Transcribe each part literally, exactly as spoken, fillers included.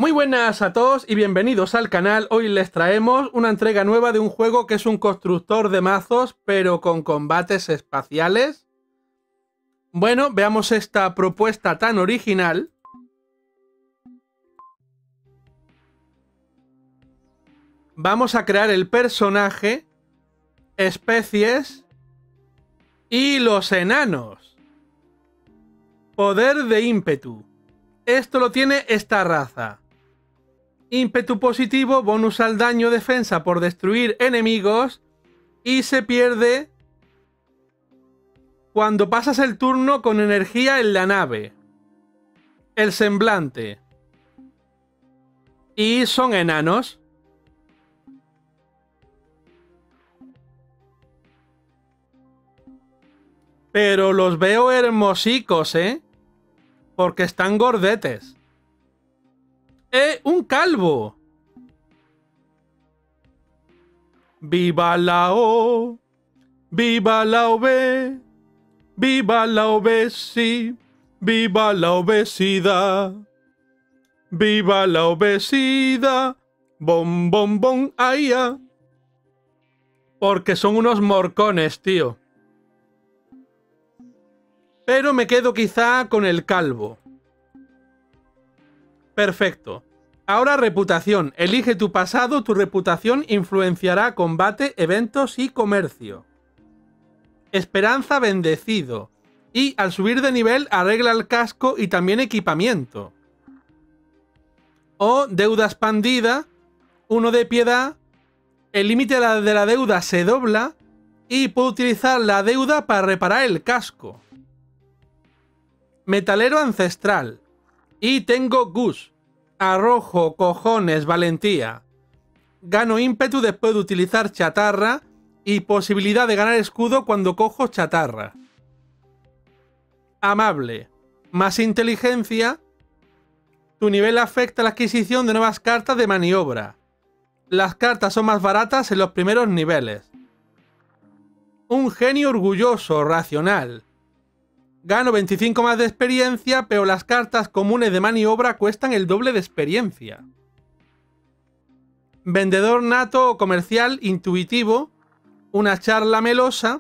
Muy buenas a todos y bienvenidos al canal. Hoy les traemos una entrega nueva de un juego que es un constructor de mazos, pero con combates espaciales. Bueno, veamos esta propuesta tan original. Vamos a crear el personaje, especies y los enanos. Poder de ímpetu. Esto lo tiene esta raza. Ímpetu positivo, bonus al daño, defensa por destruir enemigos y se pierde cuando pasas el turno con energía en la nave. El semblante. Y son enanos. Pero los veo hermosicos, ¿eh? Porque están gordetes. ¡Eh! ¡Un calvo! ¡Viva la O! ¡Viva la O B! ¡Viva la obesi! ¡Viva la obesidad! ¡Viva la obesidad! ¡Bom, bom, bom! ¡Ahí ya! Porque son unos morcones, tío. Pero me quedo quizá con el calvo. Perfecto. Ahora reputación. Elige tu pasado, tu reputación influenciará combate, eventos y comercio. Esperanza bendecido. Y al subir de nivel arregla el casco y también equipamiento. O deuda expandida. Uno de piedad. El límite de la deuda se dobla. Y puedo utilizar la deuda para reparar el casco. Metalero ancestral. Y tengo Gus. Arrojo, cojones, valentía. Gano ímpetu después de utilizar chatarra. Y posibilidad de ganar escudo cuando cojo chatarra. Amable. Más inteligencia. Tu nivel afecta la adquisición de nuevas cartas de maniobra. Las cartas son más baratas en los primeros niveles. Un genio orgulloso, racional. Gano veinticinco más de experiencia, pero las cartas comunes de maniobra cuestan el doble de experiencia. Vendedor nato o comercial intuitivo. Una charla melosa.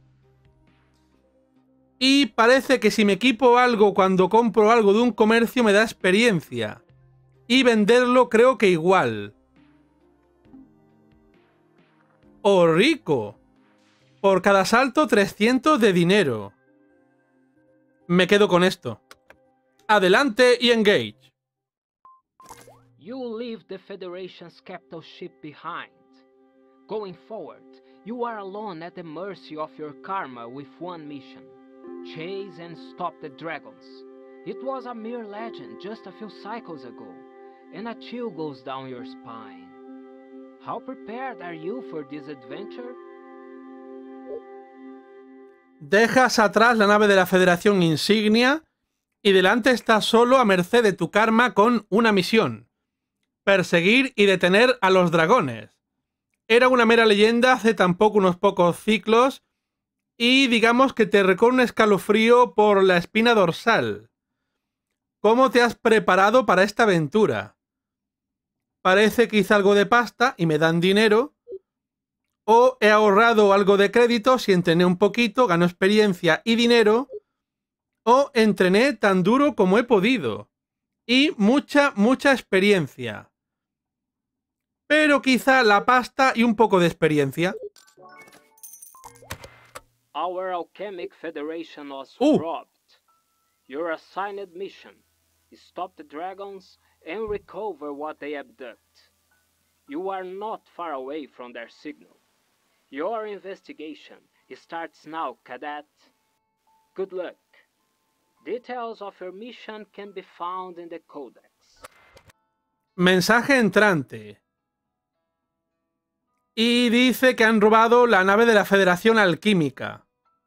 Y parece que si me equipo algo cuando compro algo de un comercio me da experiencia. Y venderlo creo que igual. ¡Oh, rico! Por cada salto trescientos de dinero. Me quedo con esto. Adelante y engage. You leave the Federation's capital ship behind. Going forward, you are alone at the mercy of your karma with one mission. Chase and stop the dragons. It was a mere legend just a few cycles ago, and a chill goes down your spine. How prepared are you for this adventure? Dejas atrás la nave de la Federación Insignia y delante estás solo a merced de tu karma con una misión. Perseguir y detener a los dragones. Era una mera leyenda hace tan poco unos pocos ciclos y digamos que te recorre un escalofrío por la espina dorsal. ¿Cómo te has preparado para esta aventura? Parece que hice algo de pasta y me dan dinero. O he ahorrado algo de créditos y entrené un poquito, gano experiencia y dinero. O entrené tan duro como he podido. Y mucha, mucha experiencia. Pero quizá la pasta y un poco de experiencia. Our alchemic federation was Uh. robbed. Your assigned mission is stop the dragons and recover what they abduct. You are not far away from their signal. Your investigation starts now, cadet. Good luck. Details of your mission can be found in the codex. Mensaje entrante. Y dice que han robado la nave de la Federación Alquímica.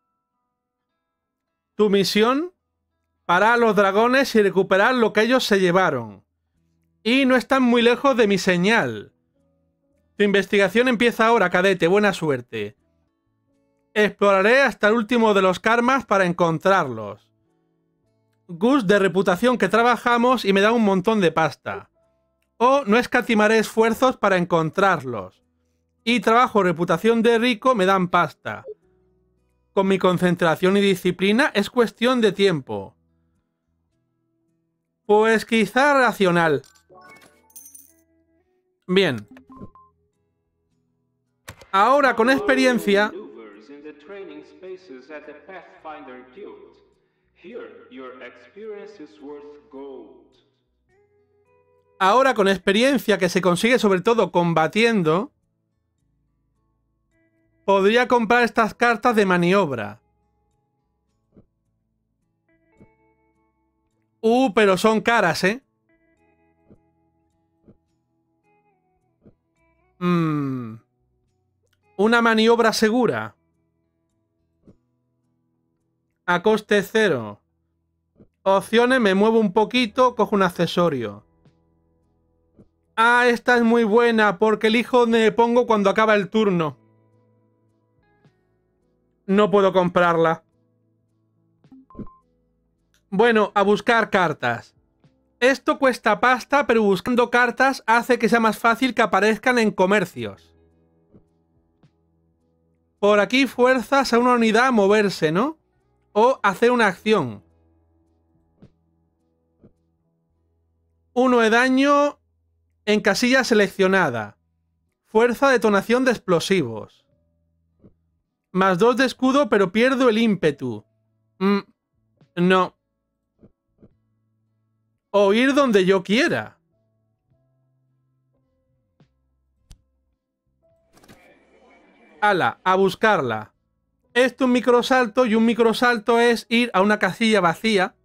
Tu misión: parar a los dragones y recuperar lo que ellos se llevaron. Y no están muy lejos de mi señal. Tu investigación empieza ahora, cadete. Buena suerte. Exploraré hasta el último de los karmas para encontrarlos. Gus de reputación que trabajamos y me da un montón de pasta. O no escatimaré esfuerzos para encontrarlos. Y trabajo, reputación de rico me dan pasta. Con mi concentración y disciplina es cuestión de tiempo. Pues quizá racional. Bien. Ahora con experiencia... Ahora con experiencia que se consigue sobre todo combatiendo, podría comprar estas cartas de maniobra. Uh, pero son caras, ¿eh? Mmm... Una maniobra segura. A coste cero. Opciones, me muevo un poquito, cojo un accesorio. Ah, esta es muy buena porque elijo donde me pongo cuando acaba el turno. No puedo comprarla. Bueno, a buscar cartas. Esto cuesta pasta, pero buscando cartas hace que sea más fácil que aparezcan en comercios. Por aquí fuerzas a una unidad a moverse, ¿no? O hacer una acción. Uno de daño en casilla seleccionada. Fuerza detonación de explosivos. Más dos de escudo, pero pierdo el ímpetu. Mm, no. O ir donde yo quiera. Ala, a buscarla. Esto es un microsalto y un microsalto es ir a una casilla vacía.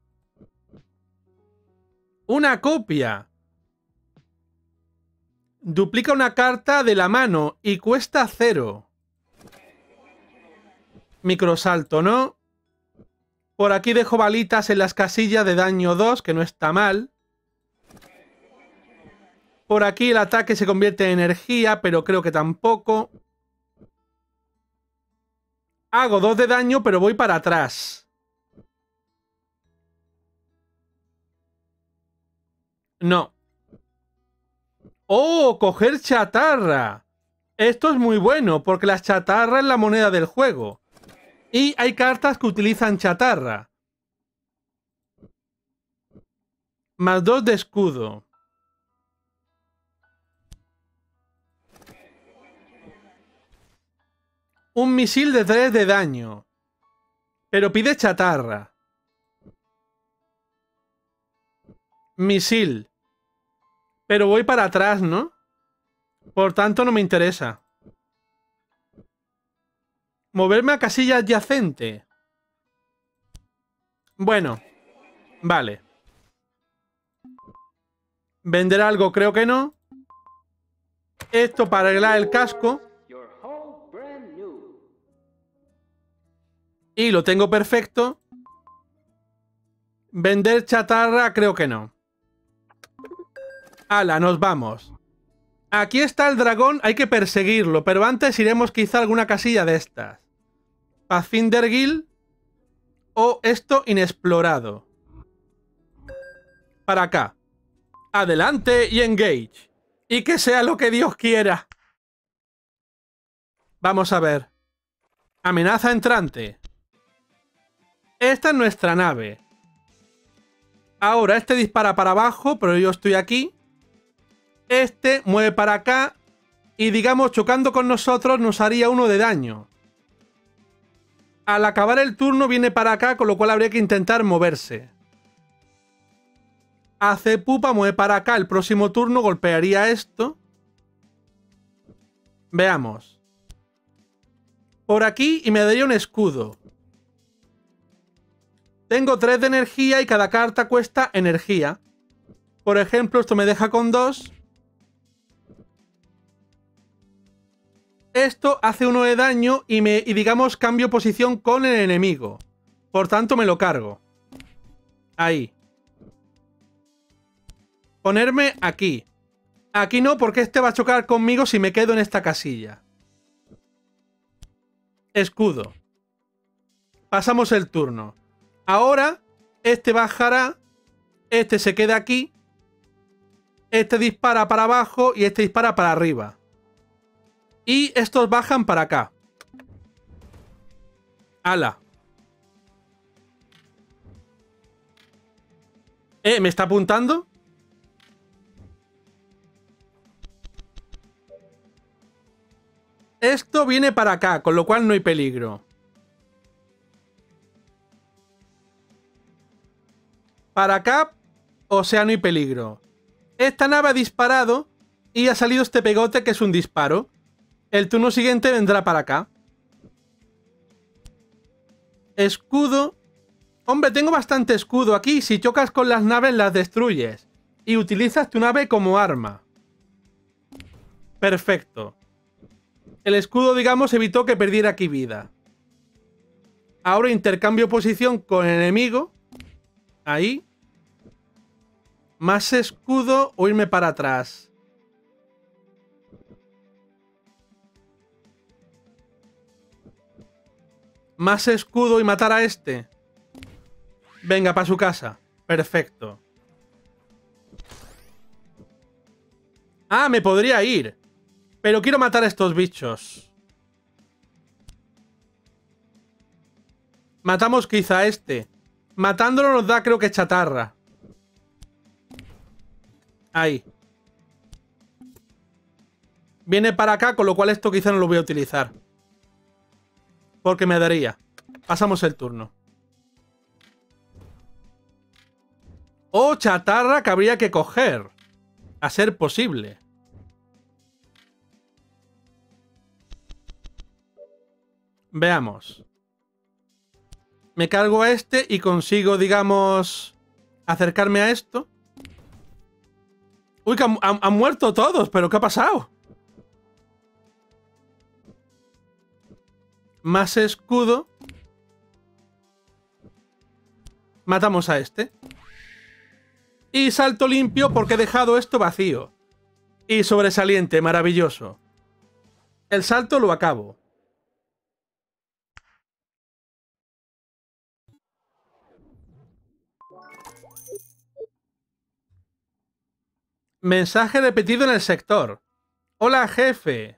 Una copia. Duplica una carta de la mano y cuesta cero. Microsalto, ¿no? Por aquí dejo balitas en las casillas de daño dos, que no está mal. Por aquí el ataque se convierte en energía, pero creo que tampoco. Hago dos de daño, pero voy para atrás. No. ¡Oh! Coger chatarra. Esto es muy bueno, porque la chatarra es la moneda del juego. Y hay cartas que utilizan chatarra. Más dos de escudo. Un misil de tres de daño. Pero pide chatarra. Misil. Pero voy para atrás, ¿no? Por tanto no me interesa. Moverme a casilla adyacente. Bueno. Vale. Vender algo creo que no. Esto para arreglar el casco. Y lo tengo perfecto. Vender chatarra creo que no. Ala, nos vamos. Aquí está el dragón, hay que perseguirlo, pero antes iremos quizá a alguna casilla de estas. Pathfinder Guild o esto inexplorado. Para acá. Adelante y engage. Y que sea lo que Dios quiera. Vamos a ver. Amenaza entrante. Esta es nuestra nave. Ahora este dispara para abajo, pero yo estoy aquí. Este mueve para acá. Y digamos, chocando con nosotros nos haría uno de daño. Al acabar el turno viene para acá, con lo cual habría que intentar moverse. Hace pupa, mueve para acá. El próximo turno golpearía esto. Veamos. Por aquí y me daría un escudo. Tengo tres de energía y cada carta cuesta energía. Por ejemplo, esto me deja con dos. Esto hace uno de daño y, me, y digamos cambio posición con el enemigo. Por tanto me lo cargo. Ahí. Ponerme aquí. Aquí no, porque este va a chocar conmigo si me quedo en esta casilla. Escudo. Pasamos el turno. Ahora, este bajará. Este se queda aquí. Este dispara para abajo y este dispara para arriba. Y estos bajan para acá. ¡Hala! ¿Eh? ¿Me está apuntando? Esto viene para acá, con lo cual no hay peligro. Para acá, o sea, no hay peligro. Esta nave ha disparado y ha salido este pegote que es un disparo. El turno siguiente vendrá para acá. Escudo. Hombre, tengo bastante escudo aquí. Si chocas con las naves las destruyes. Y utilizas tu nave como arma. Perfecto. El escudo, digamos, evitó que perdiera aquí vida. Ahora intercambio posición con el enemigo. Ahí. Más escudo o irme para atrás. Más escudo y matar a este. Venga, para su casa. Perfecto. Ah, me podría ir. Pero quiero matar a estos bichos. Matamos quizá a este. Matándolo nos da, creo que chatarra. Ahí. Viene para acá, con lo cual esto quizá no lo voy a utilizar. Porque me daría. Pasamos el turno. Oh, chatarra que habría que coger. A ser posible. Veamos. Me cargo a este y consigo, digamos, acercarme a esto. Uy, que han, han, han muerto todos, pero ¿qué ha pasado? Más escudo. Matamos a este. Y salto limpio porque he dejado esto vacío. Y sobresaliente, maravilloso. El salto lo acabo. Mensaje repetido en el sector. Hola, jefe.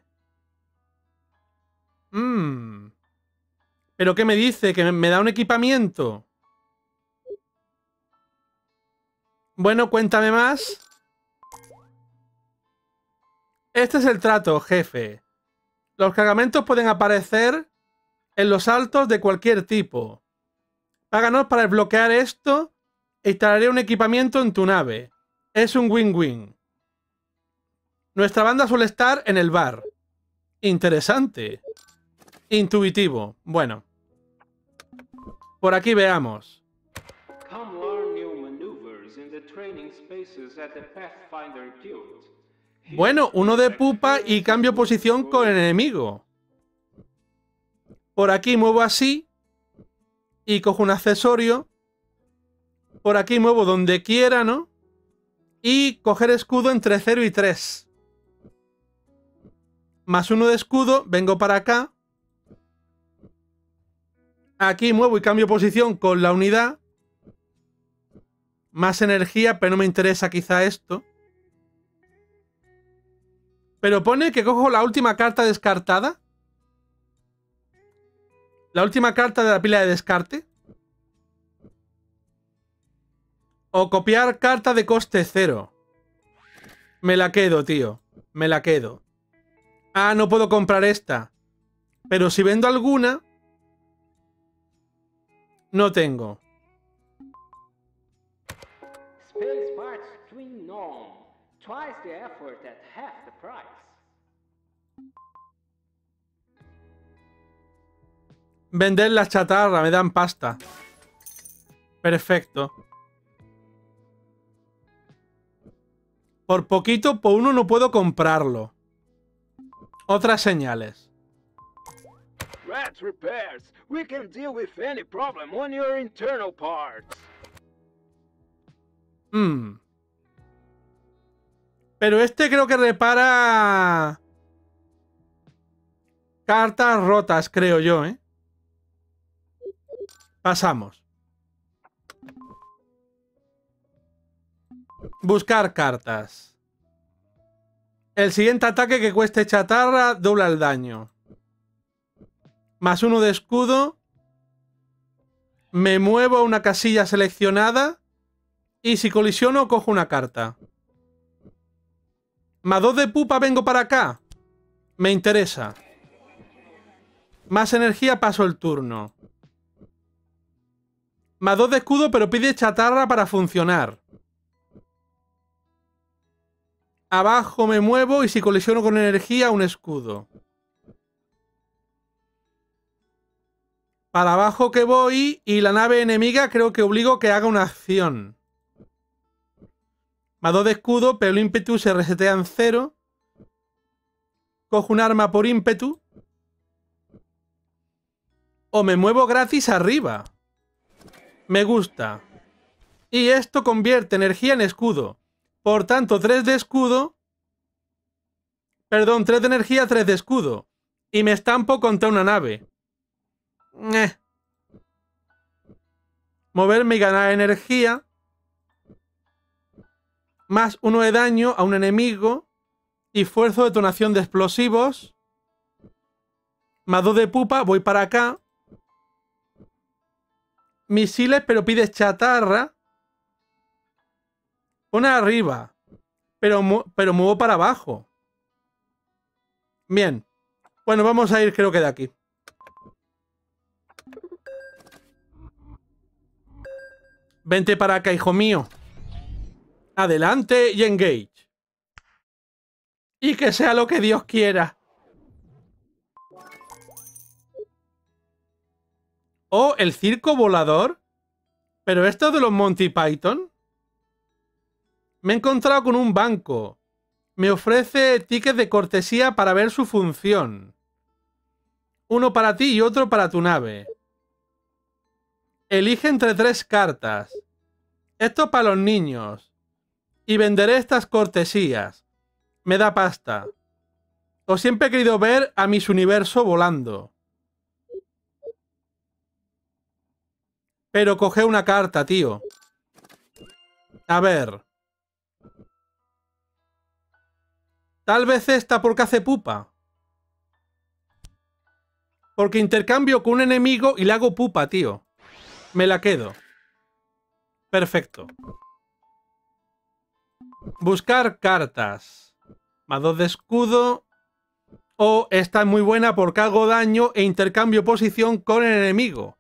Mmm. ¿Pero qué me dice? ¿Que me da un equipamiento? Bueno, cuéntame más. Este es el trato, jefe. Los cargamentos pueden aparecer en los saltos de cualquier tipo. Páganos para desbloquear esto e instalaré un equipamiento en tu nave. Es un win-win. Nuestra banda suele estar en el bar. Interesante. Intuitivo. Bueno. Por aquí veamos. Bueno, uno de pupa y cambio posición con el enemigo. Por aquí muevo así. Y cojo un accesorio. Por aquí muevo donde quiera, ¿no? Y coger escudo entre cero y tres. Más uno de escudo, vengo para acá. Aquí muevo y cambio posición con la unidad. Más energía, pero no me interesa quizá esto. Pero pone que cojo la última carta descartada. La última carta de la pila de descarte. O copiar carta de coste cero. Me la quedo, tío. Me la quedo. Ah, no puedo comprar esta. Pero si vendo alguna... No tengo. Vender la chatarra, me dan pasta. Perfecto. Por poquito, por uno no puedo comprarlo. Otras señales. Rats repairs. We can deal with any problem on your internal parts. Hmm. Pero este creo que repara... cartas rotas, creo yo, ¿eh? Pasamos. Buscar cartas. El siguiente ataque que cueste chatarra dobla el daño. Más uno de escudo. Me muevo a una casilla seleccionada. Y si colisiono, cojo una carta. Más dos de pupa, vengo para acá. Me interesa. Más energía, paso el turno. Más dos de escudo, pero pide chatarra para funcionar. Abajo me muevo y si colisiono con energía, un escudo. Para abajo que voy y la nave enemiga creo que obligo que haga una acción. Más dos de escudo, pero el ímpetu se resetea en cero. Cojo un arma por ímpetu. O me muevo gratis arriba. Me gusta. Y esto convierte energía en escudo. Por tanto, tres de escudo. Perdón, tres de energía, tres de escudo. Y me estampo contra una nave. Eh. Moverme y ganar energía. Más uno de daño a un enemigo. Y fuerzo detonación de explosivos. Más dos de pupa, voy para acá. Misiles, pero pides chatarra. Pone arriba. Pero, pero muevo para abajo. Bien. Bueno, vamos a ir creo que de aquí. Vente para acá, hijo mío. Adelante y engage. Y que sea lo que Dios quiera. Oh, el circo volador. ¿Pero esto de los Monty Python? Me he encontrado con un banco. Me ofrece tickets de cortesía para ver su función. Uno para ti y otro para tu nave. Elige entre tres cartas. Esto para los niños. Y venderé estas cortesías. Me da pasta. Os siempre he querido ver a Miss Universo volando. Pero coge una carta, tío. A ver. Tal vez esta porque hace pupa. Porque intercambio con un enemigo y le hago pupa, tío. Me la quedo. Perfecto. Buscar cartas. Más dos de escudo. O esta es muy buena porque hago daño e intercambio posición con el enemigo.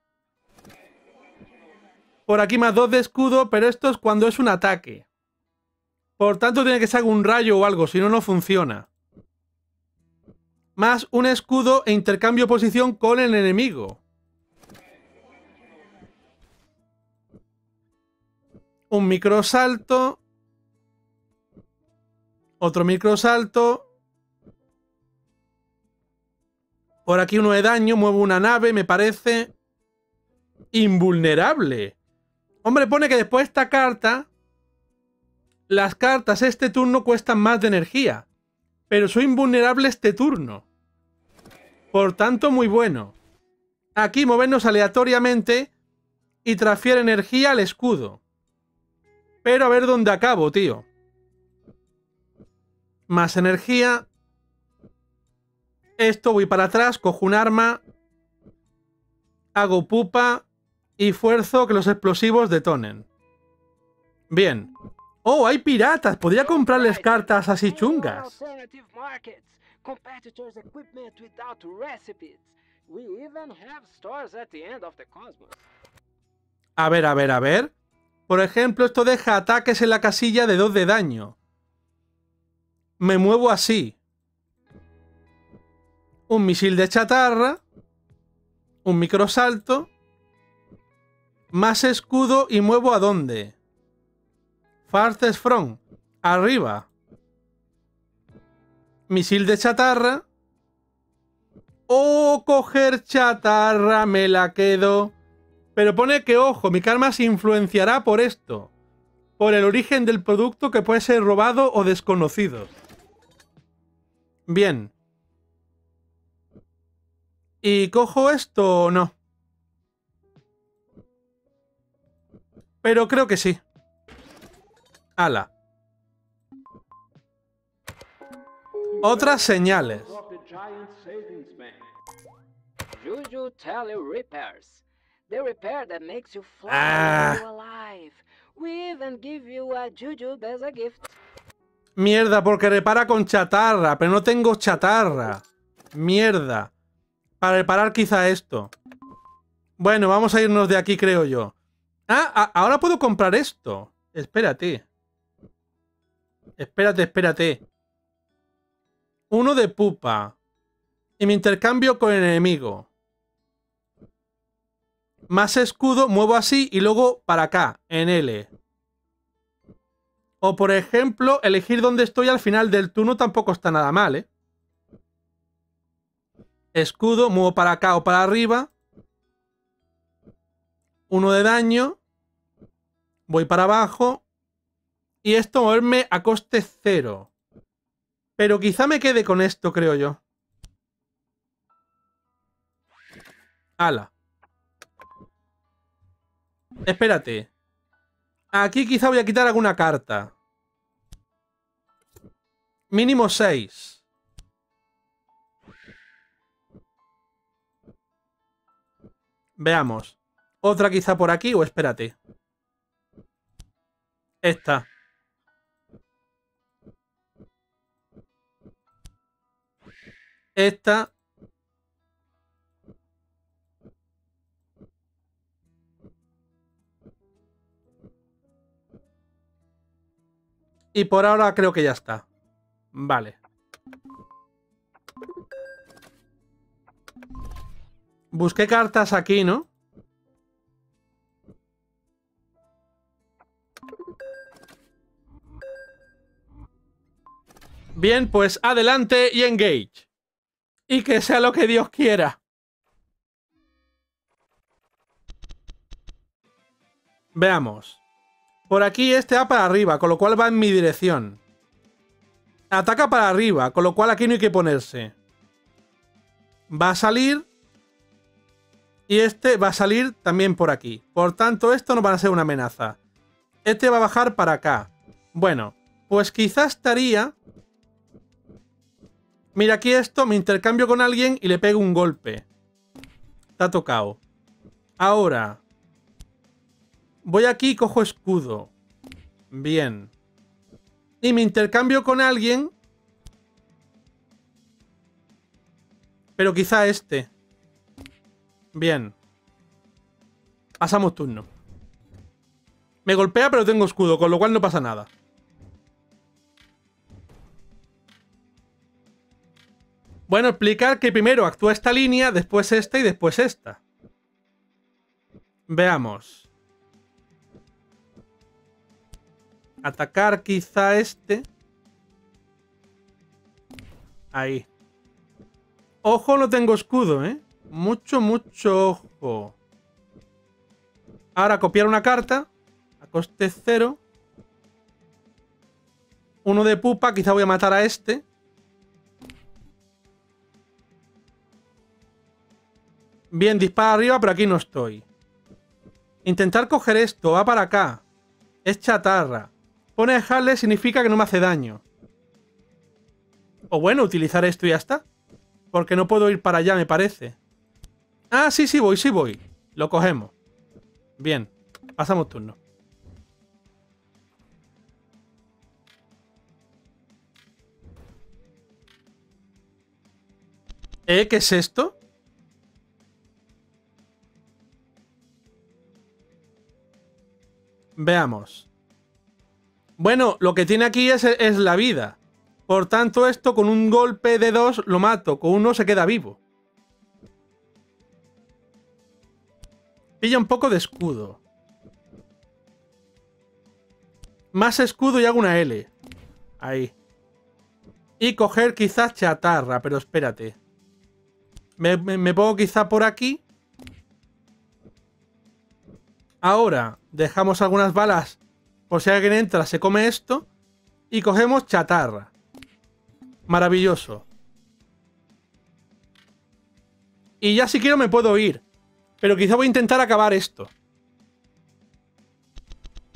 Por aquí más dos de escudo, pero esto es cuando es un ataque. Por tanto tiene que ser un rayo o algo, si no, no funciona. Más un escudo e intercambio posición con el enemigo. Un microsalto. Otro microsalto. Por aquí uno de daño, muevo una nave, me parece invulnerable. Hombre, pone que después de esta carta, las cartas este turno cuestan más de energía. Pero soy invulnerable este turno. Por tanto, muy bueno. Aquí movernos aleatoriamente y transfiere energía al escudo. Pero a ver dónde acabo, tío. Más energía. Esto, voy para atrás, cojo un arma. Hago pupa. Y fuerzo que los explosivos detonen. Bien. ¡Oh, hay piratas! Podría comprarles cartas así chungas. A ver, a ver, a ver. Por ejemplo, esto deja ataques en la casilla de dos de daño. Me muevo así. Un misil de chatarra. Un microsalto. Más escudo y muevo a dónde. Farthest Front. Arriba. Misil de chatarra. O coger chatarra, me la quedo. Pero pone que, ojo, mi karma se influenciará por esto. Por el origen del producto que puede ser robado o desconocido. Bien. ¿Y cojo esto o no? Pero creo que sí. Ala. Otras señales. Juju Tele Repairs. The repair that makes you fly Ah. you alive. We even give you a Juju as a gift. Mierda, porque repara con chatarra, pero no tengo chatarra. Mierda. Para reparar quizá esto. Bueno, vamos a irnos de aquí, creo yo. Ah, a ahora puedo comprar esto. Espérate. Espérate, espérate. Uno de pupa. Y me intercambio con el enemigo. Más escudo, muevo así y luego para acá, en L. O por ejemplo, elegir dónde estoy al final del turno tampoco está nada mal, ¿eh? Escudo, muevo para acá o para arriba. Uno de daño. Voy para abajo. Y esto moverme a coste cero. Pero quizá me quede con esto, creo yo. Ala. Espérate. Aquí quizá voy a quitar alguna carta. Mínimo seis. Veamos. Otra quizá por aquí o espérate. Esta. Esta. Y por ahora creo que ya está. Vale. Busqué cartas aquí, ¿no? Bien, pues adelante y engage. Y que sea lo que Dios quiera. Veamos. Por aquí este va para arriba, con lo cual va en mi dirección. Ataca para arriba, con lo cual aquí no hay que ponerse. Va a salir. Y este va a salir también por aquí. Por tanto, esto no va a ser una amenaza. Este va a bajar para acá. Bueno, pues quizás estaría... Mira aquí esto, me intercambio con alguien y le pego un golpe. Está tocado. Ahora... Voy aquí y cojo escudo. Bien. Y me intercambio con alguien. Pero quizá este. Bien. Pasamos turno. Me golpea pero tengo escudo, con lo cual no pasa nada. Bueno, explicar que primero actúa esta línea, después esta y después esta. Veamos. Atacar quizá este. Ahí. Ojo, no tengo escudo, ¿eh? Mucho, mucho ojo. Ahora copiar una carta. A coste cero. Uno de pupa. Quizá voy a matar a este. Bien, dispara arriba, pero aquí no estoy. Intentar coger esto. Va para acá. Es chatarra. Pone dejarle significa que no me hace daño. O bueno, utilizar esto y ya está. Porque no puedo ir para allá, me parece. Ah, sí, sí voy, sí voy. Lo cogemos. Bien. Pasamos turno. ¿Eh? ¿Qué es esto? Veamos. Bueno, lo que tiene aquí es, es la vida. Por tanto, esto con un golpe de dos lo mato. Con uno se queda vivo. Pilla un poco de escudo. Más escudo y hago una L. Ahí. Y coger quizás chatarra, pero espérate. Me, me, me pongo quizá por aquí. Ahora dejamos algunas balas. Por si alguien entra, se come esto. Y cogemos chatarra. Maravilloso. Y ya si quiero me puedo ir. Pero quizá voy a intentar acabar esto.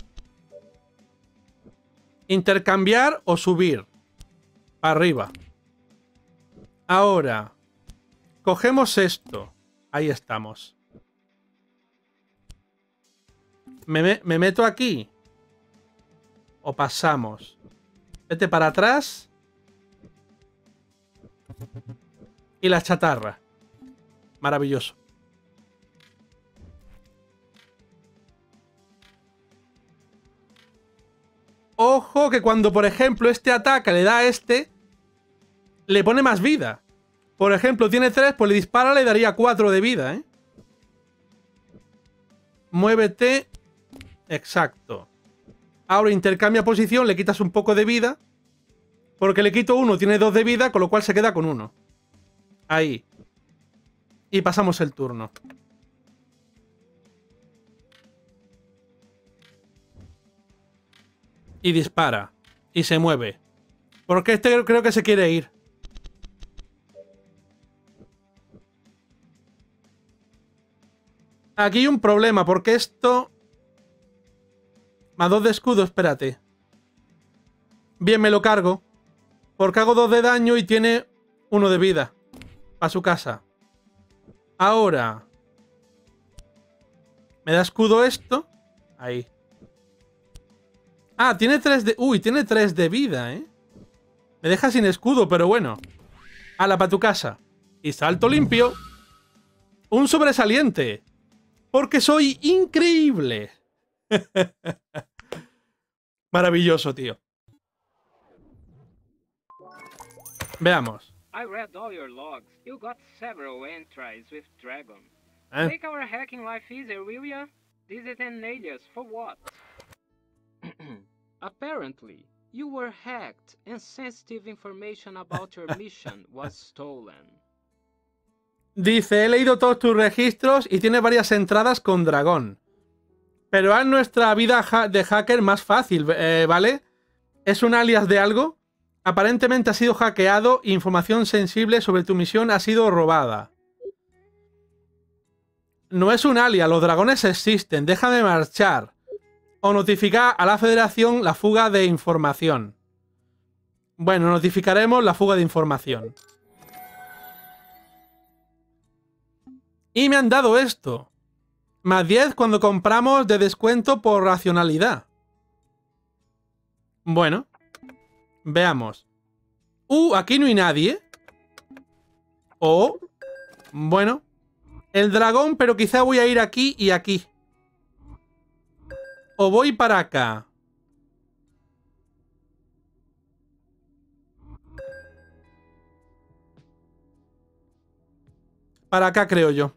Intercambiar o subir. Para arriba. Ahora, cogemos esto. Ahí estamos. Me, me, me meto aquí. O pasamos. Vete para atrás. Y la chatarra. Maravilloso. Ojo que cuando, por ejemplo, este ataca, le da a este, le pone más vida. Por ejemplo, tiene tres, pues le dispara, le daría cuatro de vida, ¿eh? Muévete. Exacto. Ahora intercambia posición, le quitas un poco de vida. Porque le quito uno, tiene dos de vida, con lo cual se queda con uno. Ahí. Y pasamos el turno. Y dispara. Y se mueve. Porque este creo que se quiere ir. Aquí hay un problema, porque esto... Más dos de escudo, espérate. Bien, me lo cargo. Porque hago dos de daño y tiene uno de vida. A su casa. Ahora. Me da escudo esto. Ahí. Ah, tiene tres de... Uy, tiene tres de vida, ¿eh? Me deja sin escudo, pero bueno. Ala, para tu casa. Y salto limpio. Un sobresaliente. Porque soy increíble. Maravilloso, tío. Veamos. I read all your logs. You got several entries with Dragon. ¿Eh? Make our hacking life easier, will ya? This is an alias for what? Apparently, you were hacked and sensitive information about your mission was stolen. Dice, he leído todos tus registros y tiene varias entradas con dragón. Pero haz nuestra vida ha de hacker más fácil, eh, ¿vale? ¿Es un alias de algo? Aparentemente ha sido hackeado e información sensible sobre tu misión ha sido robada. No es un alias, los dragones existen, déjame marchar. O notificar a la Federación la fuga de información. Bueno, notificaremos la fuga de información. Y me han dado esto. Más diez cuando compramos de descuento por racionalidad. Bueno. Veamos. Uh, aquí no hay nadie. O... Bueno. El dragón, pero quizá voy a ir aquí y aquí. O voy para acá. Para acá creo yo.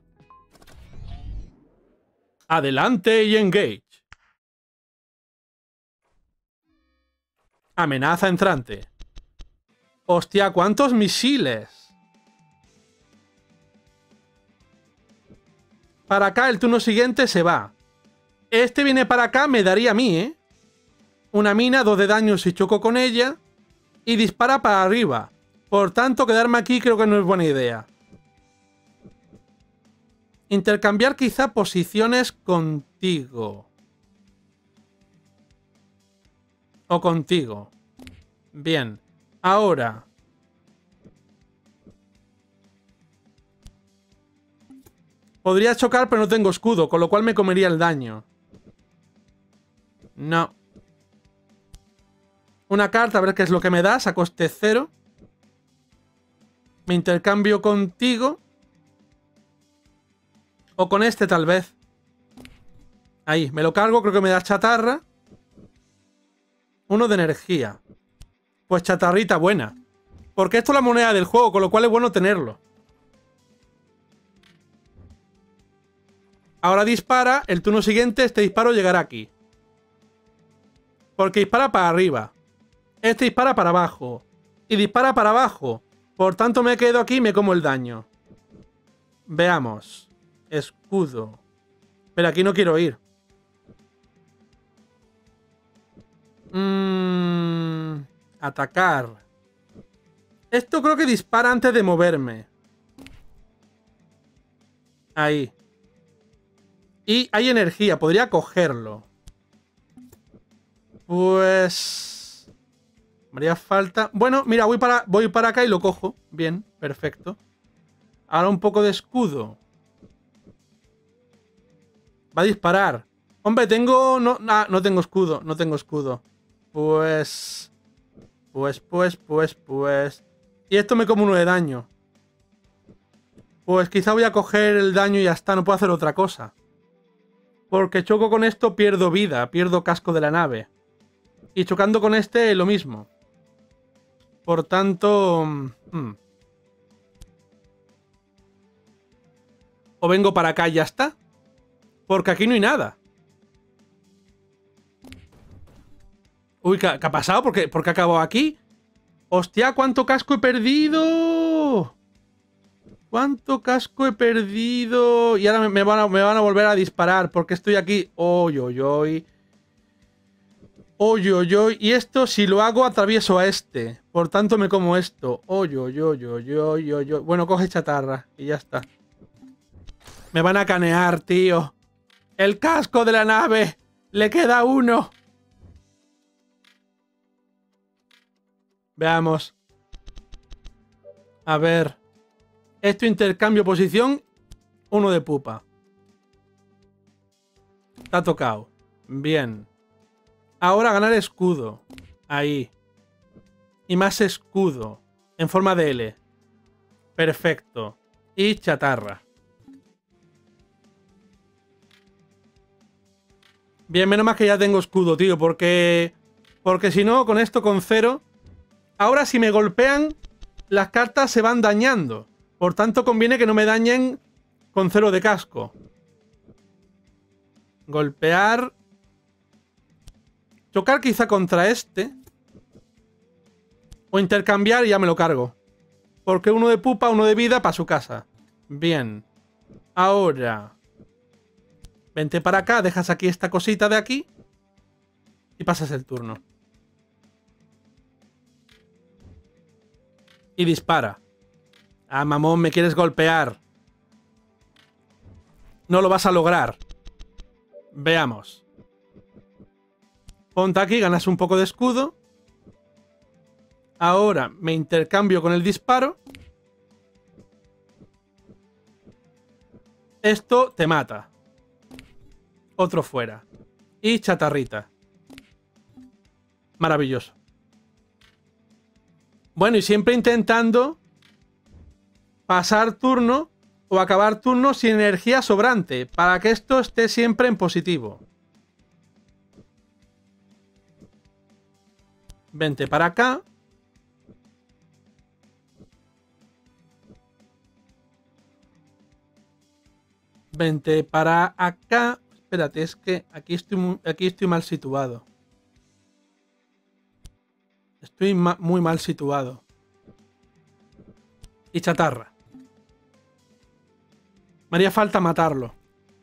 Adelante y engage. Amenaza entrante. Hostia, ¿cuántos misiles? Para acá el turno siguiente se va. Este viene para acá, me daría a mí, ¿eh? Una mina, dos de daño si choco con ella. Y dispara para arriba. Por tanto, quedarme aquí creo que no es buena idea. Intercambiar quizá posiciones contigo. O contigo. Bien. Ahora. Podría chocar, pero no tengo escudo, con lo cual me comería el daño. No. Una carta, a ver qué es lo que me das, a coste cero. Me intercambio contigo. O con este, tal vez. Ahí, me lo cargo, creo que me da chatarra. Uno de energía. Pues chatarrita buena. Porque esto es la moneda del juego, con lo cual es bueno tenerlo. Ahora dispara, el turno siguiente este disparo llegará aquí. Porque dispara para arriba. Este dispara para abajo. Y dispara para abajo. Por tanto me quedo aquí y me como el daño. Veamos. Escudo. Pero aquí no quiero ir. Mmm... Atacar. Esto creo que dispara antes de moverme. Ahí. Y hay energía, podría cogerlo. Pues... Me haría falta... Bueno, mira, voy para, voy para acá y lo cojo. Bien, perfecto. Ahora un poco de escudo. Va a disparar. Hombre, tengo... No, nah, no tengo escudo, no tengo escudo. Pues... Pues, pues, pues, pues... Y esto me come uno de daño. Pues quizá voy a coger el daño y ya está, no puedo hacer otra cosa. Porque choco con esto, pierdo vida, pierdo casco de la nave. Y chocando con este, lo mismo. Por tanto... Hmm. O vengo para acá y ya está. Porque aquí no hay nada. Uy, ¿qué, qué ha pasado? ¿Por qué, ¿Por qué ha acabado aquí? ¡Hostia! ¿Cuánto casco he perdido? ¿Cuánto casco he perdido? Y ahora me, me, van a, me van a volver a disparar porque estoy aquí. ¡Oy, oy, oy! ¡Oy, oy, oy! Y esto, si lo hago, atravieso a este. Por tanto, me como esto. ¡Oy, oy, oy, oy, oy, oy! Bueno, coge chatarra y ya está. Me van a canear, tío. ¡El casco de la nave! ¡Le queda uno! Veamos. A ver. Esto intercambio posición. Uno de pupa. Te ha tocado. Bien. Ahora ganar escudo. Ahí. Y más escudo. En forma de L. Perfecto. Y chatarra. Bien, menos mal que ya tengo escudo, tío. Porque... Porque si no, con esto con cero... Ahora si me golpean, las cartas se van dañando. Por tanto, conviene que no me dañen con cero de casco. Golpear. Chocar quizá contra este. O intercambiar y ya me lo cargo. Porque uno de pupa, uno de vida para su casa. Bien. Ahora. Vente para acá, dejas aquí esta cosita de aquí. Y pasas el turno. Y dispara. Ah, mamón, me quieres golpear. No lo vas a lograr. Veamos. Ponte aquí, ganas un poco de escudo. Ahora me intercambio con el disparo. Esto te mata. Otro fuera. Y chatarrita. Maravilloso. Bueno, y siempre intentando pasar turno o acabar turno sin energía sobrante, para que esto esté siempre en positivo. Vente para acá. Vente para acá. Espérate, es que aquí estoy, muy, aquí estoy mal situado. Estoy ma muy mal situado. Y chatarra. Me haría falta matarlo.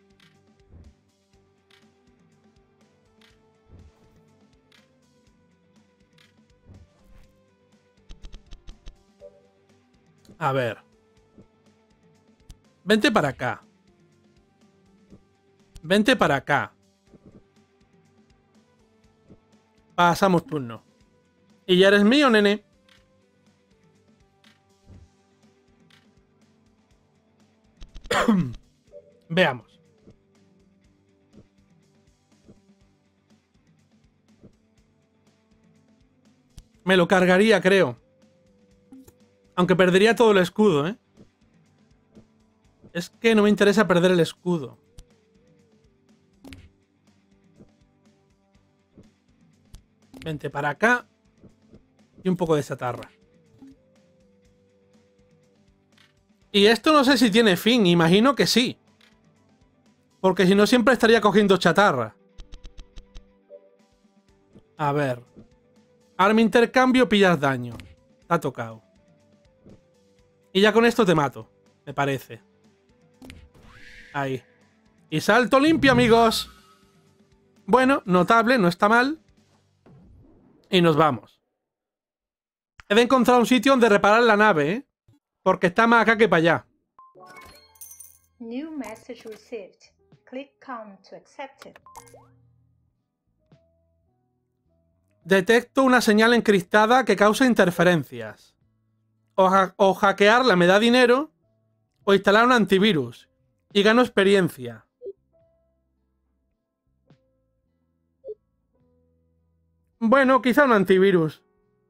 A ver. Vente para acá. Vente para acá. Pasamos turno. Y ya eres mío, nene. Veamos. Me lo cargaría, creo. Aunque perdería todo el escudo, ¿eh? Es que no me interesa perder el escudo. Vente para acá. Y un poco de chatarra. Y esto no sé si tiene fin. Imagino que sí. Porque si no siempre estaría cogiendo chatarra. A ver. Ahora mi intercambio pillas daño. Te ha tocado. Y ya con esto te mato. Me parece. Ahí. Y salto limpio, amigos. Bueno, notable, no está mal. Y nos vamos. He de encontrar un sitio donde reparar la nave, ¿eh? Porque está más acá que para allá. New message received. Click come to accept it. Detecto una señal encriptada que causa interferencias. O, ha o hackearla me da dinero, o instalar un antivirus. Y gano experiencia. Bueno, quizá un antivirus.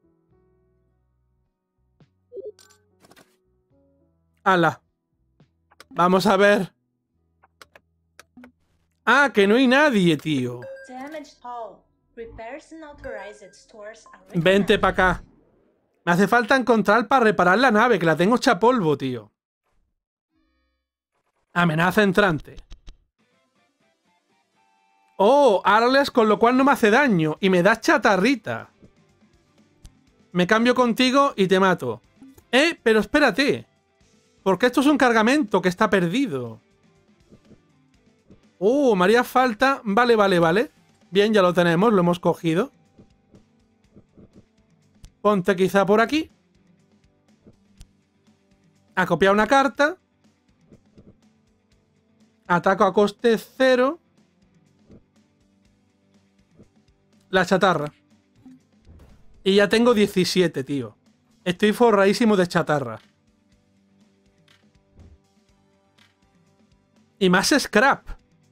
¡Hala! Vamos a ver. Ah, que no hay nadie, tío. Vente para acá. Me hace falta encontrar para reparar la nave, que la tengo hecha polvo, tío. Amenaza entrante. Oh, Arles, con lo cual no me hace daño. Y me da chatarrita. Me cambio contigo y te mato. Eh, pero espérate. Porque esto es un cargamento que está perdido. Oh, me haría falta... Vale, vale, vale. Bien, ya lo tenemos, lo hemos cogido. Ponte quizá por aquí. A copiar una carta. Ataco a coste cero. La chatarra. Y ya tengo diecisiete, tío. Estoy forradísimo de chatarra. Y más scrap.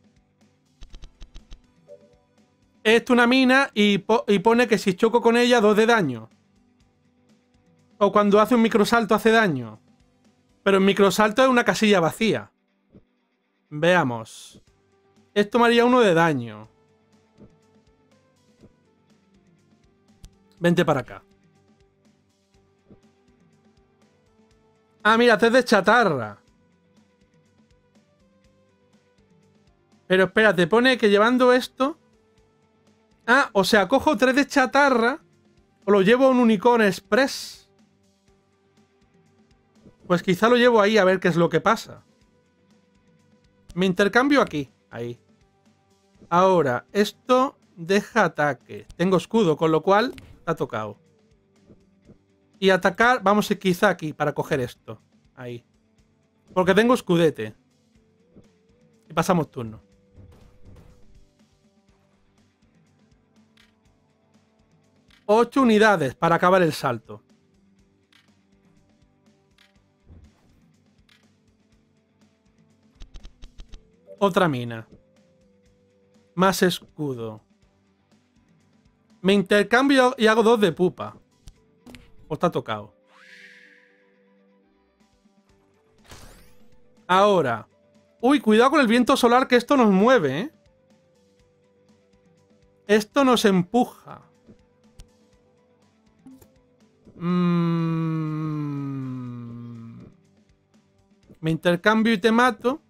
Esto es una mina y, po y pone que si choco con ella, dos de daño. O cuando hace un microsalto hace daño. Pero en microsalto es una casilla vacía. Veamos. Esto me haría uno de daño. Vente para acá. Ah, mira, tres de chatarra. Pero espérate, pone que llevando esto... Ah, o sea, cojo tres de chatarra o lo llevo a un Unicorn Express. Pues quizá lo llevo ahí a ver qué es lo que pasa. Me intercambio aquí. Ahí. Ahora, esto deja ataque. Tengo escudo, con lo cual ha tocado. Y atacar, vamos a quizá aquí para coger esto. Ahí. Porque tengo escudete. Y pasamos turno. Ocho unidades para acabar el salto. Otra mina. Más escudo. Me intercambio y hago dos de pupa. O está tocado. Ahora. Uy, cuidado con el viento solar, que esto nos mueve, ¿eh? Esto nos empuja. Mm... Me intercambio y te mato.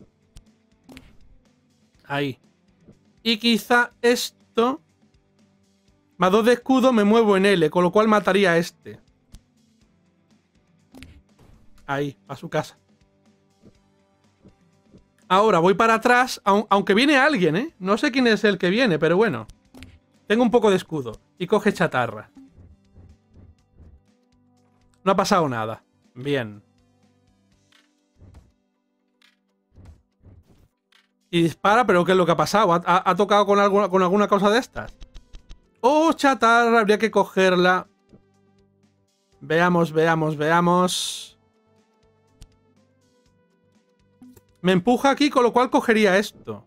Ahí. Y quizá esto... Más dos de escudo me muevo en L, con lo cual mataría a este. Ahí, a su casa. Ahora voy para atrás, aunque viene alguien, ¿eh? No sé quién es el que viene, pero bueno. Tengo un poco de escudo. Y coge chatarra. No ha pasado nada. Bien. Y dispara, pero ¿qué es lo que ha pasado? ¿Ha, ha, ha tocado con alguna, con alguna cosa de estas? ¡Oh, chatarra! Habría que cogerla. Veamos, veamos, veamos. Me empuja aquí, con lo cual cogería esto.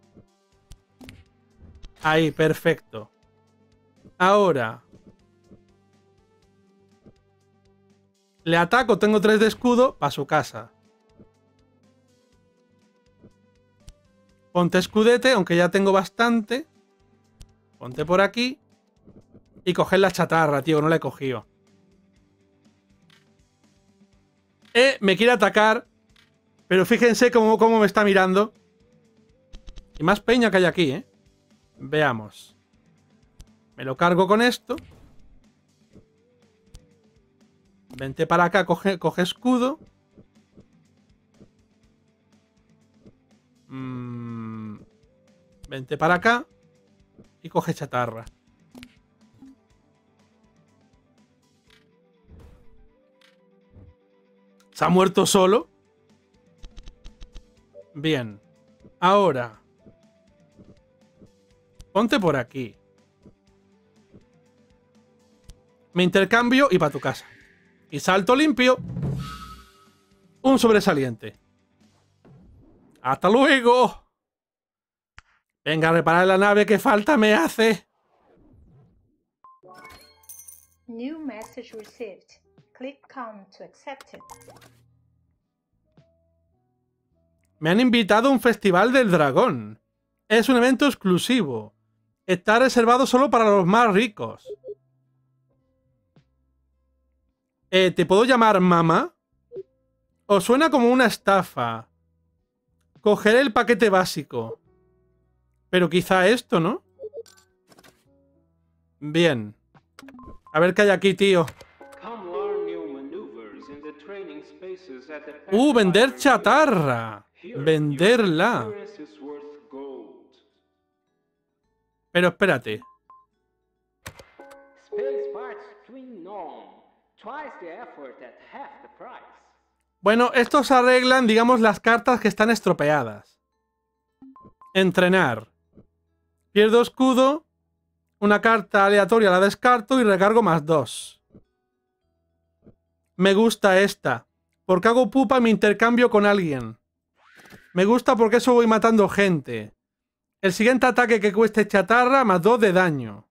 Ahí, perfecto. Ahora. Le ataco, tengo tres de escudo, para su casa. Ponte escudete, aunque ya tengo bastante. Ponte por aquí. Y coger la chatarra, tío, no la he cogido. Eh, me quiere atacar. Pero fíjense cómo, cómo me está mirando. Y más peña que hay aquí, ¿eh? Veamos. Me lo cargo con esto. Vente para acá, coge, coge escudo. Mm, vente para acá. Y coge chatarra. ¿Se ha muerto solo? Bien. Ahora. Ponte por aquí. Me intercambio y para tu casa. Y salto limpio. Un sobresaliente. ¡Hasta luego! Venga, a reparar la nave, que falta me hace. New message received. Click come to accept it. Me han invitado a un festival del dragón. Es un evento exclusivo. Está reservado solo para los más ricos. Eh, ¿te puedo llamar mamá? ¿Os suena como una estafa? Cogeré el paquete básico. Pero quizá esto, ¿no? Bien. A ver qué hay aquí, tío. Uh, vender chatarra. Venderla. Pero espérate. Bueno, estos arreglan, digamos, las cartas que están estropeadas. Entrenar. Pierdo escudo. Una carta aleatoria la descarto y recargo más dos. Me gusta esta. Porque hago pupa y me intercambio con alguien. Me gusta porque eso voy matando gente. El siguiente ataque que cueste chatarra, más dos de daño.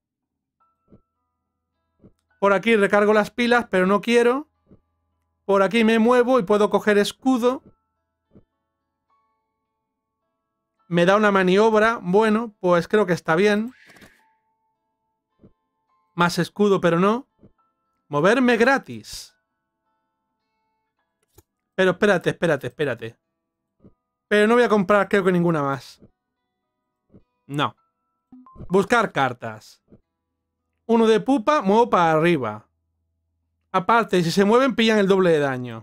Por aquí recargo las pilas, pero no quiero. Por aquí me muevo y puedo coger escudo. Me da una maniobra. Bueno, pues creo que está bien. Más escudo, pero no. Moverme gratis. Pero espérate, espérate, espérate. Pero no voy a comprar, creo que ninguna más. No. Buscar cartas. Uno de pupa, muevo para arriba. Aparte, si se mueven, pillan el doble de daño.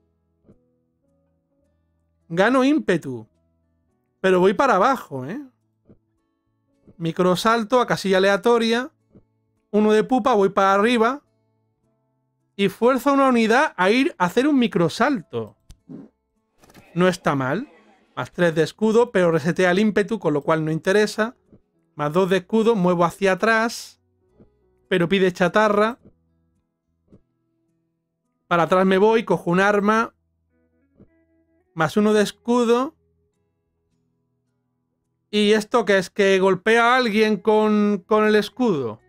Gano ímpetu. Pero voy para abajo, ¿eh? Microsalto a casilla aleatoria. Uno de pupa, voy para arriba. Y fuerza una unidad a ir a hacer un microsalto. No está mal. Más tres de escudo, pero resetea el ímpetu, con lo cual no interesa. Más dos de escudo, muevo hacia atrás. Pero pide chatarra. Para atrás me voy, cojo un arma. Más uno de escudo. ¿Y esto qué es? ¿Que golpea a alguien con, con el escudo?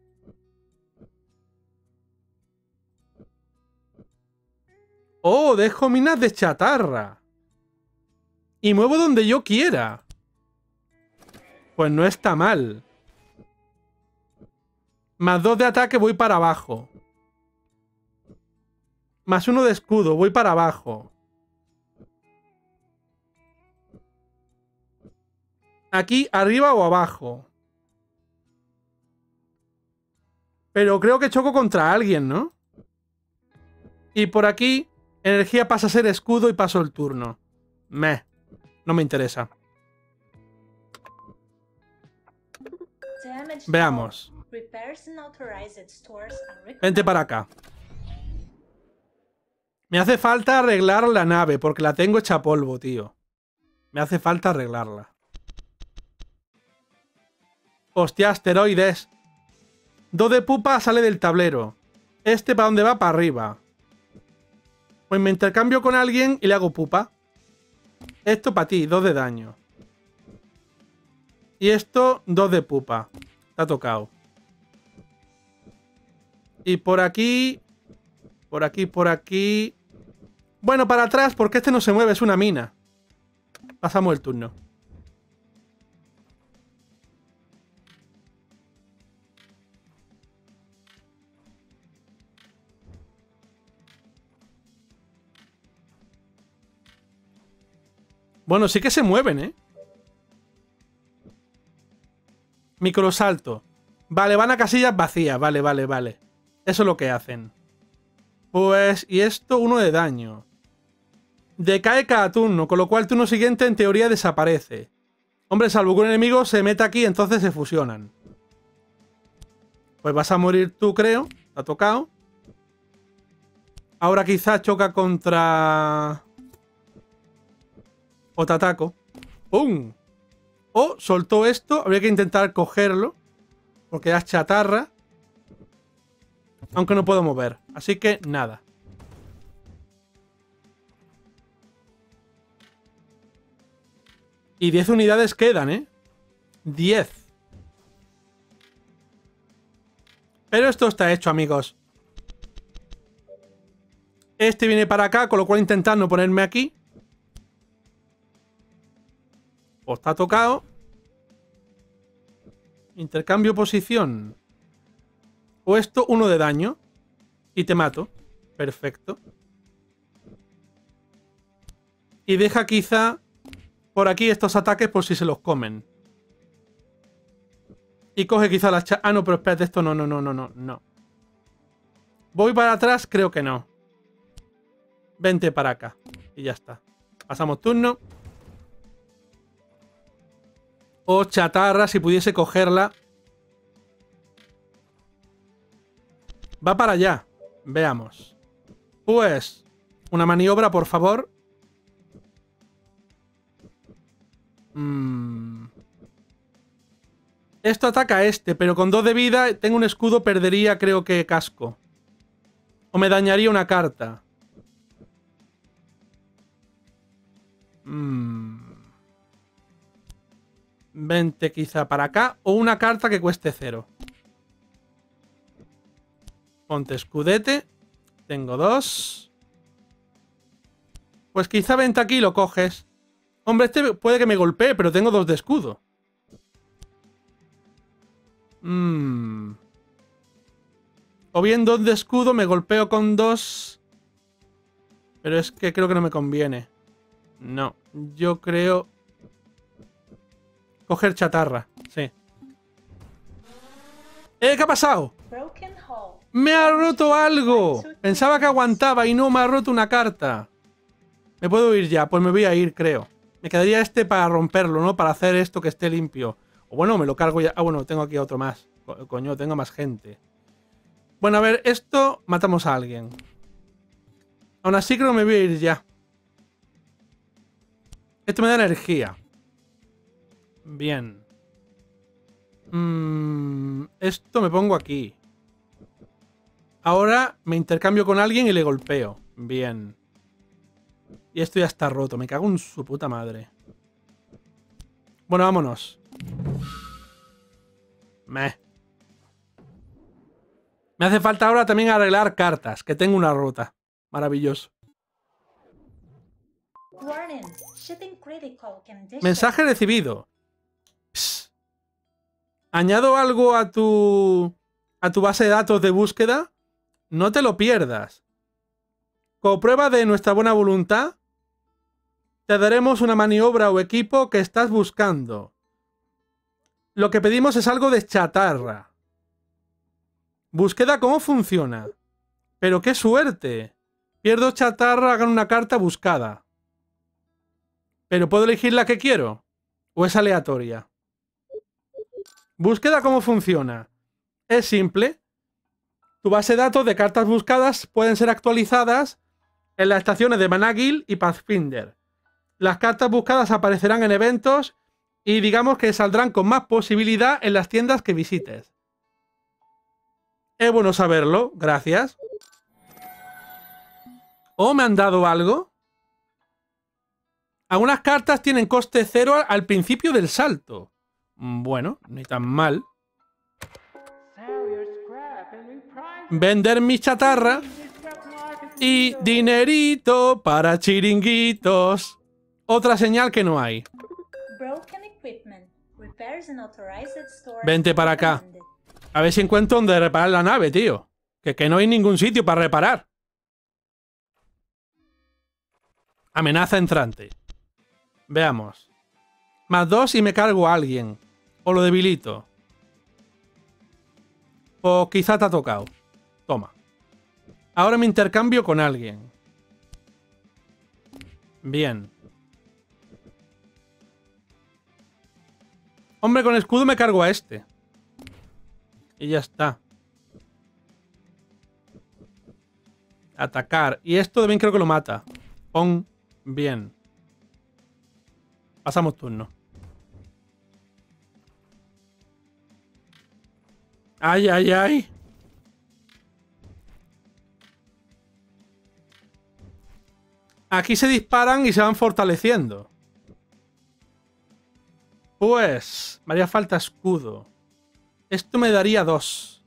Oh, dejo minas de chatarra. Y muevo donde yo quiera. Pues no está mal. Más dos de ataque, voy para abajo. Más uno de escudo, voy para abajo. Aquí, arriba o abajo. Pero creo que choco contra alguien, ¿no? Y por aquí, energía pasa a ser escudo y paso el turno. Meh. No me interesa. Veamos. Vente para acá. Me hace falta arreglar la nave porque la tengo hecha polvo, tío. Me hace falta arreglarla. Hostia, asteroides. Dos de pupa sale del tablero. Este para dónde va, para arriba. Pues me intercambio con alguien y le hago pupa. Esto para ti, dos de daño. Y esto, dos de pupa. Te ha tocado. Y por aquí... Por aquí, por aquí... Bueno, para atrás, porque este no se mueve, es una mina. Pasamos el turno. Bueno, sí que se mueven, ¿eh? Microsalto. Vale, van a casillas vacías. Vale, vale, vale. Eso es lo que hacen. Pues, y esto, uno de daño. Decae cada turno, con lo cual el turno siguiente en teoría desaparece. Hombre, salvo que un enemigo se meta aquí, entonces se fusionan. Pues vas a morir tú, creo. Te ha tocado. Ahora quizás choca contra... O te ataco. ¡Pum! O soltó esto. Habría que intentar cogerlo. Porque ya es chatarra. Aunque no puedo mover. Así que nada. Y diez unidades quedan, ¿eh? diez. Pero esto está hecho, amigos. Este viene para acá, con lo cual intentar no ponerme aquí. O está tocado. Intercambio posición. O esto, uno de daño. Y te mato. Perfecto. Y deja quizá por aquí estos ataques por si se los comen. Y coge quizá las... Ah, no, pero espérate, esto no, no, no, no, no, no. ¿Voy para atrás? Creo que no. Vente para acá. Y ya está. Pasamos turno. O chatarra, si pudiese cogerla. Va para allá. Veamos. Pues... Una maniobra, por favor. Mm. Esto ataca a este, pero con dos de vida, tengo un escudo, perdería, creo que, casco. O me dañaría una carta. Mm. Vente quizá para acá. O una carta que cueste cero. Ponte escudete. Tengo dos. Pues quizá vente aquí y lo coges. Hombre, este puede que me golpee, pero tengo dos de escudo. Mm. O bien dos de escudo, me golpeo con dos. Pero es que creo que no me conviene. No, yo creo... Coger chatarra, sí. ¡Eh! ¿Qué ha pasado? ¡Me ha roto algo! Pensaba que aguantaba y no, me ha roto una carta. ¿Me puedo ir ya? Pues me voy a ir, creo. Me quedaría este para romperlo, ¿no? Para hacer esto que esté limpio. O bueno, me lo cargo ya. Ah, bueno, tengo aquí otro más. Co- coño, tengo más gente. Bueno, a ver, esto... Matamos a alguien. Aún así creo que me voy a ir ya. Esto me da energía. Bien. Mm, esto me pongo aquí. Ahora me intercambio con alguien y le golpeo. Bien. Y esto ya está roto. Me cago en su puta madre. Bueno, vámonos. Meh. Me hace falta ahora también arreglar cartas. Que tengo una rota. Maravilloso. Mensaje recibido. Psst. Añado algo a tu... a tu base de datos de búsqueda. No te lo pierdas. Como prueba de nuestra buena voluntad, te daremos una maniobra o equipo que estás buscando. Lo que pedimos es algo de chatarra. Búsqueda, ¿cómo funciona? Pero qué suerte. Pierdo chatarra, hagan una carta buscada. ¿Pero puedo elegir la que quiero? ¿O es aleatoria? Búsqueda, ¿cómo funciona? Es simple. Tu base de datos de cartas buscadas pueden ser actualizadas en las estaciones de Managil y Pathfinder. Las cartas buscadas aparecerán en eventos y digamos que saldrán con más posibilidad en las tiendas que visites. Es bueno saberlo, gracias. ¿O me han dado algo? Algunas cartas tienen coste cero al principio del salto. Bueno, ni tan mal. Vender mi chatarra y dinerito para chiringuitos. Otra señal que no hay. Vente para acá. A ver si encuentro donde reparar la nave, tío. Que, que no hay ningún sitio para reparar. Amenaza entrante. Veamos. Más dos y me cargo a alguien. O lo debilito. O quizá te ha tocado. Toma. Ahora me intercambio con alguien. Bien. Hombre, con escudo me cargo a este. Y ya está. Atacar. Y esto también creo que lo mata. Pon. Bien. Pasamos turno. Ay, ay, ay. Aquí se disparan y se van fortaleciendo. Pues... me haría falta escudo. Esto me daría dos.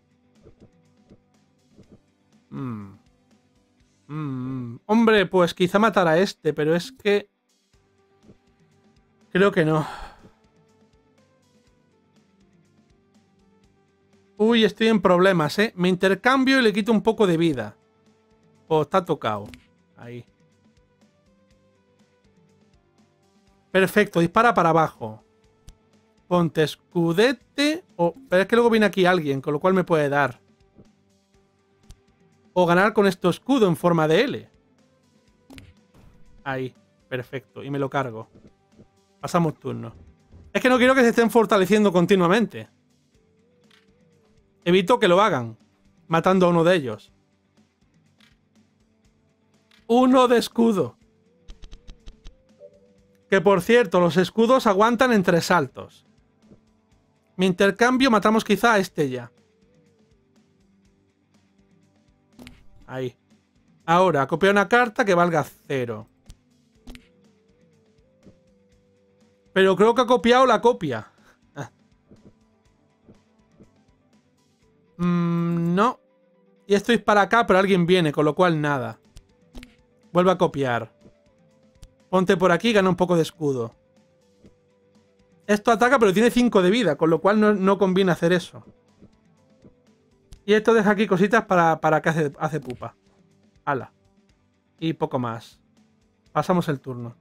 Mm. Mm. Hombre, pues quizá matar a este, pero es que... creo que no. Uy, estoy en problemas, ¿eh? Me intercambio y le quito un poco de vida. Oh, está tocado. Ahí. Perfecto, dispara para abajo. Ponte escudete. Oh, pero es que luego viene aquí alguien, con lo cual me puede dar. O ganar con esto escudo en forma de L. Ahí, perfecto. Y me lo cargo. Pasamos turno. Es que no quiero que se estén fortaleciendo continuamente. Evito que lo hagan, matando a uno de ellos. Uno de escudo. Que por cierto, los escudos aguantan en tres saltos. Mi intercambio matamos quizá a este ya. Ahí. Ahora, copia una carta que valga cero. Pero creo que ha copiado la copia. Ah. Mm, no. Y esto es para acá, pero alguien viene, con lo cual nada. Vuelve a copiar. Ponte por aquí y gana un poco de escudo. Esto ataca, pero tiene cinco de vida, con lo cual no, no conviene hacer eso. Y esto deja aquí cositas para, para que hace, hace pupa. Ala. Y poco más. Pasamos el turno.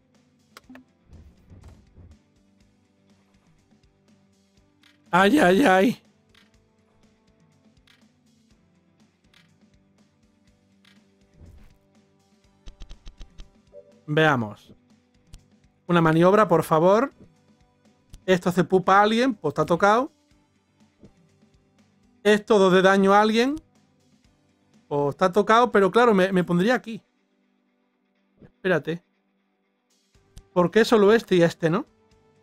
Ay, ay, ay. Veamos. Una maniobra, por favor. Esto hace pupa a alguien, pues está tocado. Esto dos de daño a alguien. Pues está tocado, pero claro, me, me pondría aquí. Espérate. ¿Por qué solo este y este no?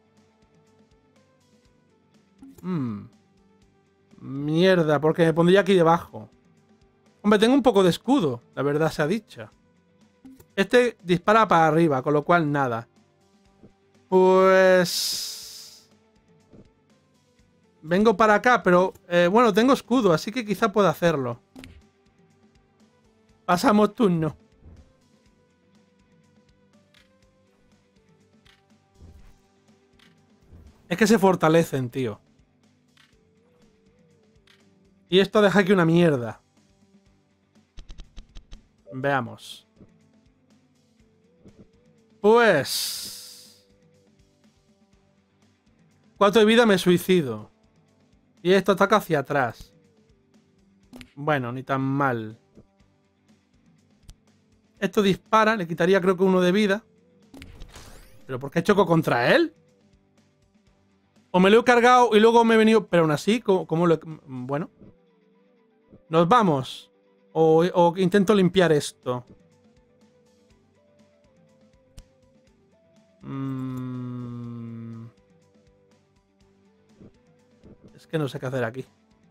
Hmm. Mierda, porque me pondría aquí debajo. Hombre, tengo un poco de escudo, la verdad sea dicha. Este dispara para arriba, con lo cual nada. Pues... vengo para acá, pero... Eh, bueno, tengo escudo, así que quizá pueda hacerlo. Pasamos turno. Es que se fortalecen, tío. Y esto deja aquí una mierda. Veamos. Pues... cuatro de vida, me suicido. Y esto ataca hacia atrás. Bueno, ni tan mal. Esto dispara, le quitaría creo que uno de vida. ¿Pero por qué choco contra él? O me lo he cargado y luego me he venido... Pero aún así, ¿cómo, cómo lo he... Bueno. Nos vamos. O, o intento limpiar esto. Mm... Es que no sé qué hacer aquí.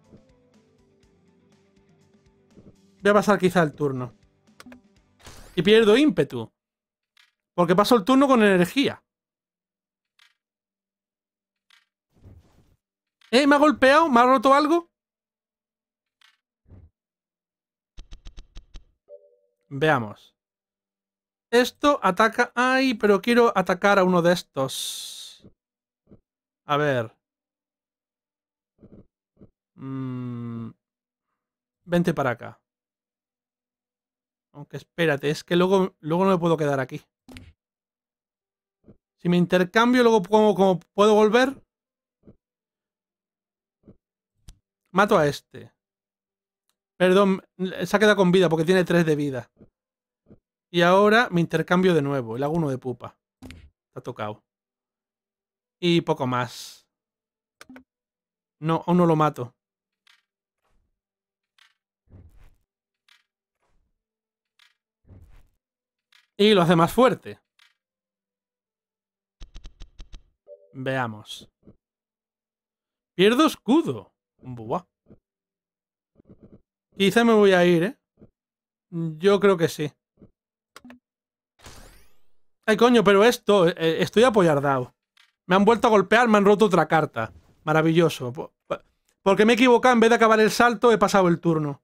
Voy a pasar quizá el turno. Y pierdo ímpetu. Porque paso el turno con energía. ¿Eh? ¿Me ha golpeado? ¿Me ha roto algo? Veamos. Esto ataca... ¡Ay! Pero quiero atacar a uno de estos. A ver. Mm... Vente para acá. Aunque espérate, es que luego, luego no me puedo quedar aquí. Si me intercambio, luego como, como puedo volver. Mato a este. Perdón, se ha quedado con vida porque tiene tres de vida. Y ahora me intercambio de nuevo. Le hago uno de pupa. Está tocado. Y poco más. No, aún no lo mato. Y lo hace más fuerte. Veamos. Pierdo escudo. Buah. Quizá me voy a ir, ¿eh? Yo creo que sí. Ay, coño, pero esto... Eh, estoy apoyardado. Me han vuelto a golpear, me han roto otra carta. Maravilloso. Porque me he equivocado, en vez de acabar el salto, he pasado el turno.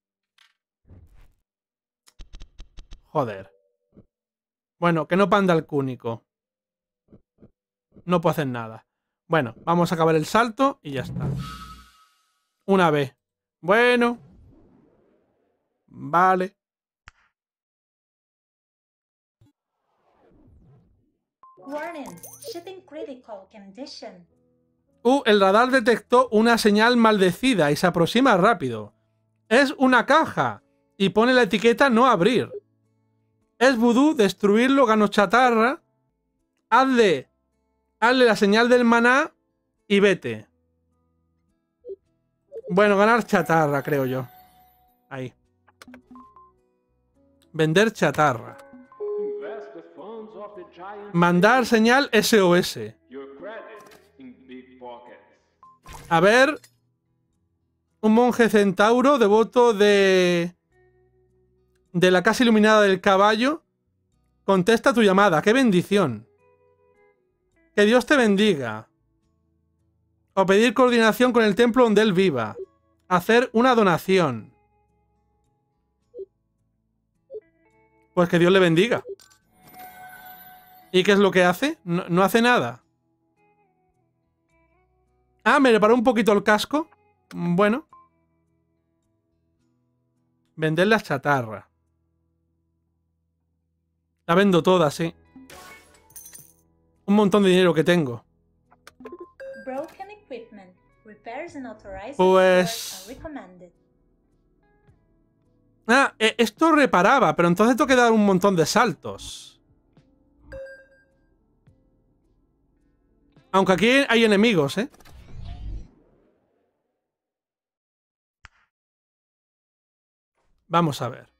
Joder. Bueno, que no panda el cúnico. No puedo hacer nada. Bueno, vamos a acabar el salto y ya está. Una vez. Bueno. Vale. Warning, shipping critical condition. Uh, el radar detectó una señal maldecida y se aproxima rápido. Es una caja y pone la etiqueta no abrir. Es vudú, destruirlo, gano chatarra. Hazle, hazle la señal del maná y vete. Bueno, ganar chatarra, creo yo. Ahí. Vender chatarra. Mandar señal S O S. A ver. Un monje centauro, devoto de... de la casa iluminada del caballo. Contesta tu llamada. ¡Qué bendición! Que Dios te bendiga. O pedir coordinación con el templo donde él viva. Hacer una donación. Pues que Dios le bendiga. ¿Y qué es lo que hace? No, no hace nada. Ah, me reparó un poquito el casco. Bueno. Vender las chatarras. La vendo toda, sí. Un montón de dinero que tengo. Broken equipment. Repairs and authorized Pues... stores are recommended. Ah, eh, esto reparaba, pero entonces tengo que dar un montón de saltos. Aunque aquí hay enemigos, ¿eh? Vamos a ver.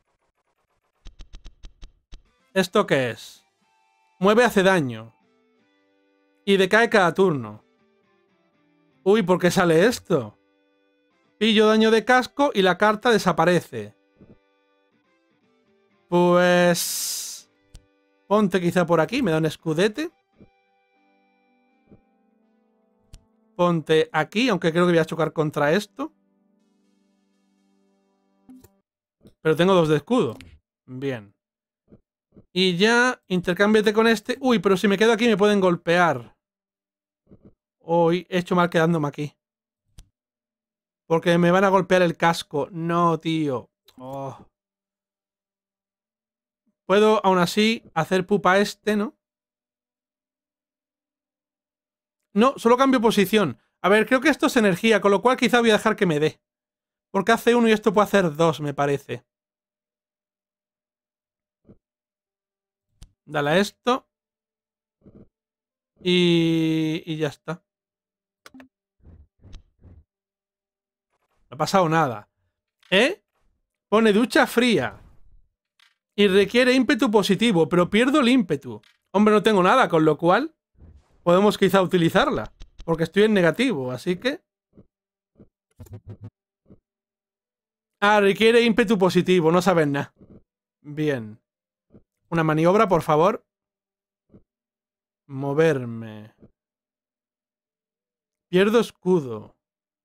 ¿Esto qué es? Mueve hace daño. Y decae cada turno. Uy, ¿por qué sale esto? Pillo daño de casco y la carta desaparece. Pues... ponte quizá por aquí, me da un escudete. Ponte aquí, aunque creo que voy a chocar contra esto. Pero tengo dos de escudo. Bien. Y ya, intercámbiate con este. Uy, pero si me quedo aquí me pueden golpear. Uy, he hecho mal quedándome aquí. Porque me van a golpear el casco. No, tío. Oh. Puedo, aún así, hacer pupa a este, ¿no? No, solo cambio posición. A ver, creo que esto es energía, con lo cual quizá voy a dejar que me dé. Porque hace uno y esto puede hacer dos, me parece. Dale a esto. Y... y ya está. No ha pasado nada. ¿Eh? Pone ducha fría. Y requiere ímpetu positivo, pero pierdo el ímpetu. Hombre, no tengo nada, con lo cual podemos quizá utilizarla. Porque estoy en negativo, así que... Ah, requiere ímpetu positivo, no sabes nada. Bien. Una maniobra, por favor. Moverme. Pierdo escudo.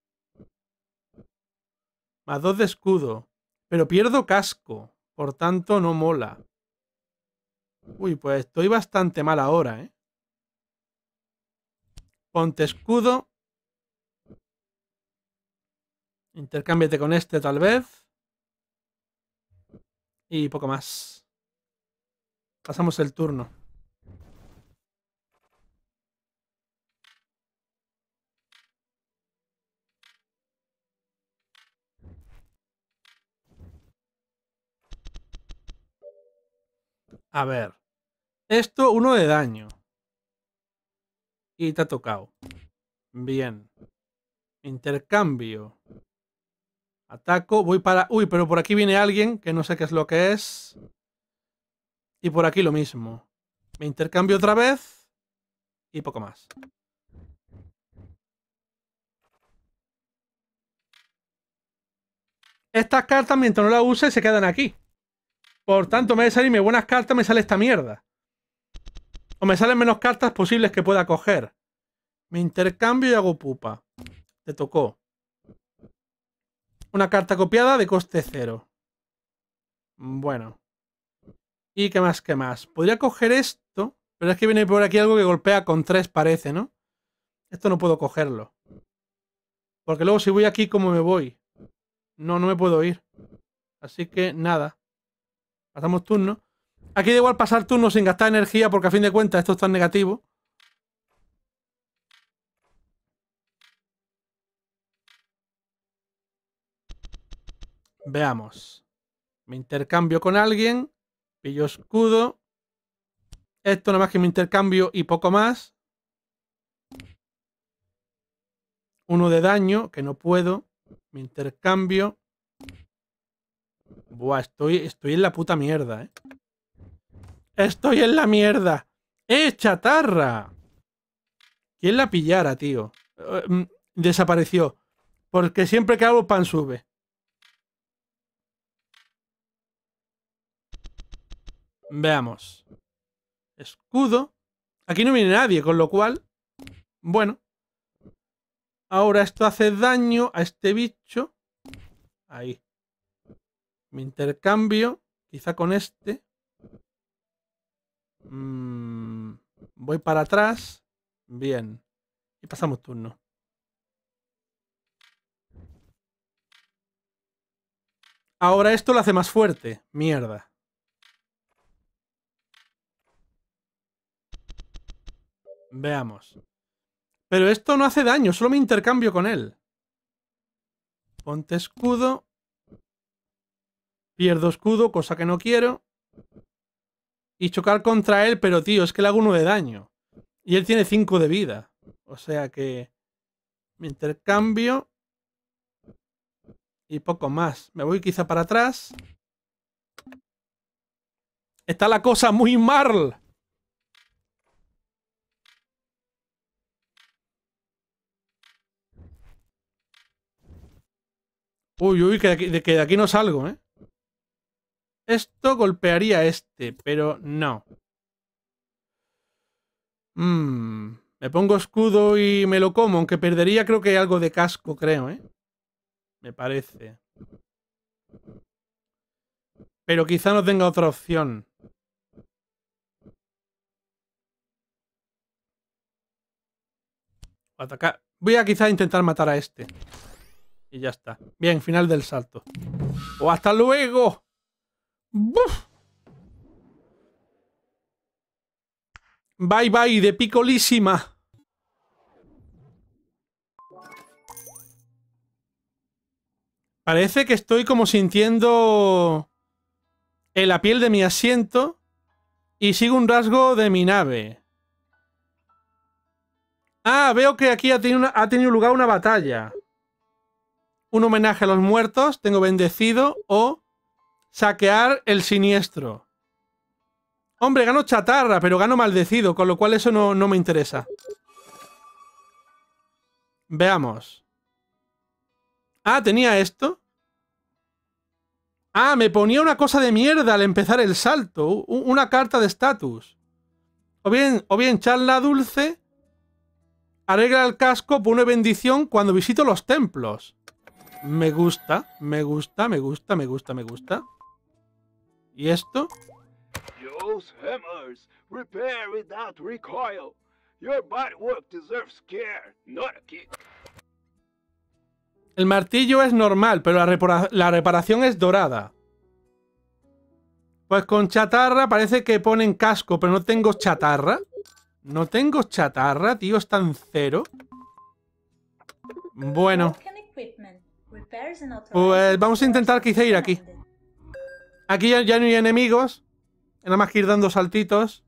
Más dos de escudo. Pero pierdo casco. Por tanto, no mola. Uy, pues estoy bastante mal ahora, ¿eh? Ponte escudo. Intercámbiate con este, tal vez. Y poco más. Pasamos el turno. A ver. Esto, uno de daño. Y te ha tocado. Bien. Intercambio. Ataco. Voy para... Uy, pero por aquí viene alguien que no sé qué es lo que es. Y por aquí lo mismo. Me intercambio otra vez. Y poco más. Estas cartas, mientras no las use, se quedan aquí. Por tanto, me de salirme buenas cartas, me sale esta mierda. O me salen menos cartas posibles que pueda coger. Me intercambio y hago pupa. Te tocó. Una carta copiada de coste cero. Bueno. ¿Y qué más? ¿Qué más? Podría coger esto. Pero es que viene por aquí algo que golpea con tres, parece, ¿no? Esto no puedo cogerlo. Porque luego si voy aquí, ¿cómo me voy? No, no me puedo ir. Así que nada. Pasamos turno. Aquí da igual pasar turno sin gastar energía porque a fin de cuentas esto está en negativo. Veamos. Me intercambio con alguien. Pillo escudo. Esto nada más que me intercambio y poco más. Uno de daño, que no puedo. Me intercambio. Buah, estoy, estoy en la puta mierda, ¿eh? Estoy en la mierda. ¡Eh, chatarra! ¿Quién la pillara, tío? Uh, desapareció. Porque siempre que hago pan sube. Veamos. Escudo. Aquí no viene nadie, con lo cual... Bueno. Ahora esto hace daño a este bicho. Ahí. Me intercambio. Quizá con este. Mm, voy para atrás. Bien. Y pasamos turno. Ahora esto lo hace más fuerte. Mierda. Veamos. Pero esto no hace daño, solo me intercambio con él. Ponte escudo. Pierdo escudo, cosa que no quiero. Y chocar contra él, pero tío, es que le hago uno de daño. Y él tiene cinco de vida. O sea que... Me intercambio. Y poco más. Me voy quizá para atrás. Está la cosa muy mal. Uy, uy, que de aquí, de, que de aquí no salgo, ¿eh? Esto golpearía a este, pero no. Mmm... Me pongo escudo y me lo como, aunque perdería creo que algo de casco, creo, ¿eh? Me parece. Pero quizá no tenga otra opción. Atacar. Voy a quizá intentar matar a este. Y ya está. Bien, final del salto. ¡O hasta luego! ¡Buf! Bye bye, de picolísima. Parece que estoy como sintiendo en la piel de mi asiento y sigo un rasgo de mi nave. Ah, veo que aquí ha tenido, una, ha tenido lugar una batalla. Un homenaje a los muertos, tengo bendecido, o saquear el siniestro. Hombre, gano chatarra, pero gano maldecido, con lo cual eso no, no me interesa. Veamos. Ah, ¿tenía esto? Ah, me ponía una cosa de mierda al empezar el salto. Una carta de estatus. O bien, o bien charla dulce. Arregla el casco, pone bendición cuando visito los templos. Me gusta, me gusta, me gusta, me gusta, me gusta. ¿Y esto? Use hammers. Repair without recoil. Your bodywork deserves care, not a kick. El martillo es normal, pero la, repara la reparación es dorada. Pues con chatarra parece que ponen casco, pero no tengo chatarra. No tengo chatarra, tío, está en cero. Bueno. Pues vamos a intentar quizá ir aquí. Aquí ya, ya no hay enemigos. Nada más que ir dando saltitos.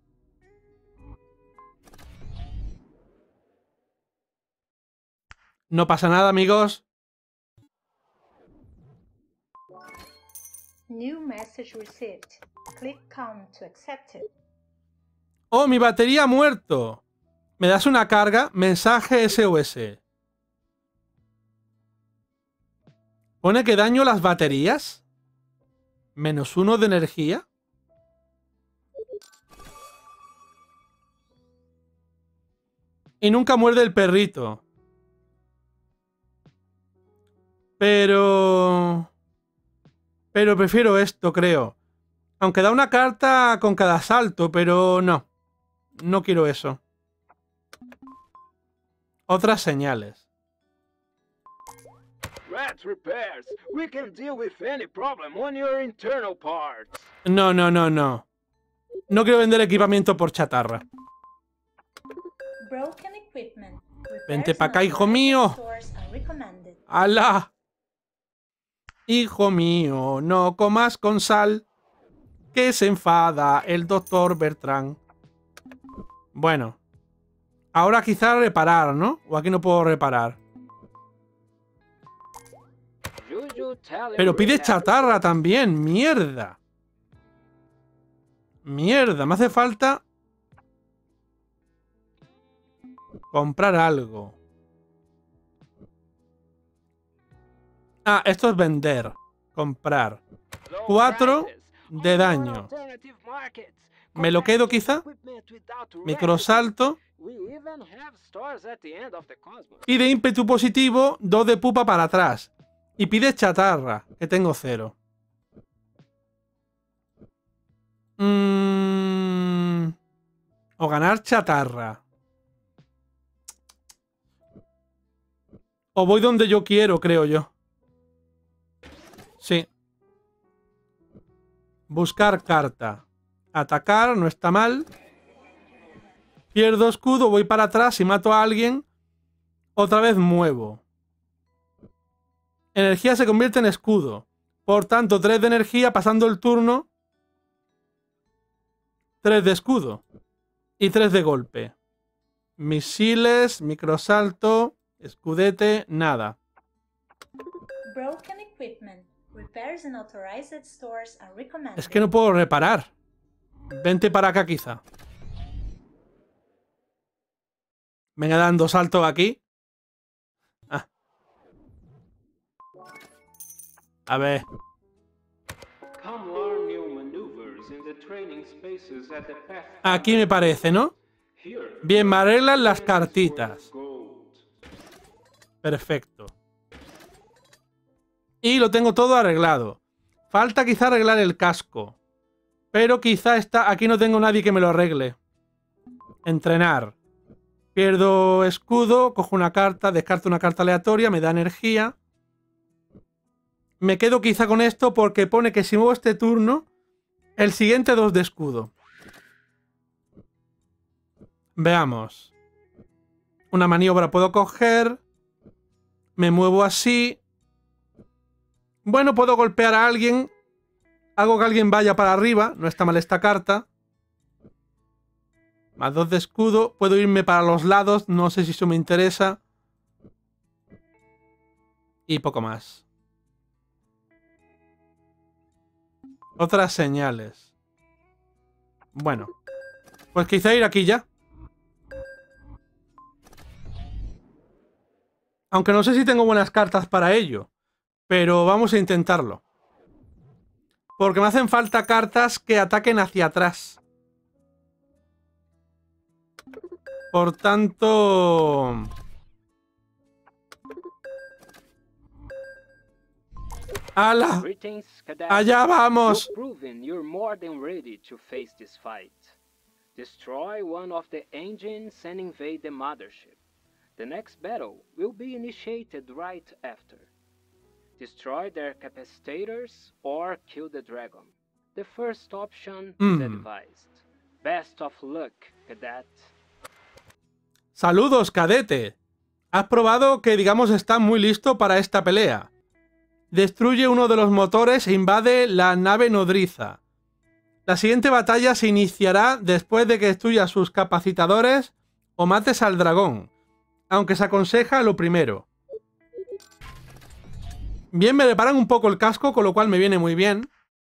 No pasa nada, amigos. New message received. Click count to accept it. Oh, mi batería ha muerto. ¿Me das una carga? Mensaje S O S. ¿Pone que daño las baterías? Menos uno de energía. Y nunca muerde el perrito. Pero... Pero prefiero esto, creo. Aunque da una carta con cada salto, pero no. No quiero eso. Otras señales. Rat repairs. We can deal with any problem on your internal parts. No, no, no, no. No quiero vender equipamiento por chatarra. Broken equipment. Vente para acá, hijo mío. ¡Hala! Hijo mío, no comas con sal, que se enfada el doctor Bertrand. Bueno. Ahora quizá reparar, ¿no? O aquí no puedo reparar. Pero pide chatarra también. Mierda. Mierda, me hace falta comprar algo. Ah, esto es vender. Comprar. Cuatro de daño. ¿Me lo quedo quizá? Microsalto. Y de ímpetu positivo, dos de pupa para atrás. Y pide chatarra, que tengo cero. Mm... O ganar chatarra. O voy donde yo quiero, creo yo. Sí. Buscar carta. Atacar, no está mal. Pierdo escudo, voy para atrás y mato a alguien. Otra vez muevo. Energía se convierte en escudo. Por tanto, tres de energía pasando el turno. tres de escudo. Y tres de golpe. Misiles, microsalto, escudete, nada. Broken equipment. Repairs in authorized stores are recommended. Es que no puedo reparar. Vente para acá quizá. Venga dando salto aquí. Ah. A ver. Aquí me parece, ¿no? Bien, me arreglan las cartitas. Perfecto. Y lo tengo todo arreglado. Falta quizá arreglar el casco. Pero quizá está... Aquí no tengo nadie que me lo arregle. Entrenar. Pierdo escudo, cojo una carta, descarto una carta aleatoria, me da energía. Me quedo quizá con esto porque pone que si muevo este turno, el siguiente dos de escudo. Veamos. Una maniobra puedo coger. Me muevo así. Bueno, puedo golpear a alguien. Hago que alguien vaya para arriba. No está mal esta carta. Más dos de escudo. Puedo irme para los lados. No sé si eso me interesa. Y poco más. Otras señales. Bueno. Pues quizá ir aquí ya. Aunque no sé si tengo buenas cartas para ello. Pero vamos a intentarlo. Porque me hacen falta cartas que ataquen hacia atrás. Por tanto... ¡Hala! ¡Allá vamos! Destroy one of the engines and invade the mothership. The next battle will be initiated right after. Destroy their capacitors or kill the dragon. The first option mm. is advised. Best of luck, cadet. Saludos, cadete. Has probado que, digamos, está muy listo para esta pelea. Destruye uno de los motores e invade la nave nodriza. La siguiente batalla se iniciará después de que destruyas sus capacitadores o mates al dragón, aunque se aconseja lo primero. Bien, me reparan un poco el casco, con lo cual me viene muy bien.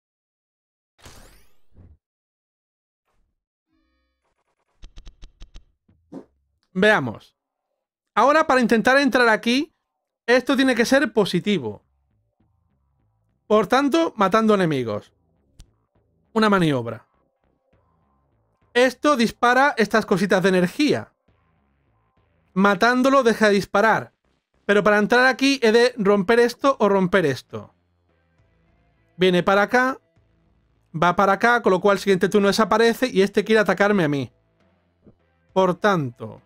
Veamos. Ahora, para intentar entrar aquí, esto tiene que ser positivo. Por tanto, matando enemigos. Una maniobra. Esto dispara estas cositas de energía. matándolo deja de disparar. Pero para entrar aquí he de romper esto o romper esto. Viene para acá. Va para acá, con lo cual el siguiente turno desaparece y este quiere atacarme a mí. Por tanto,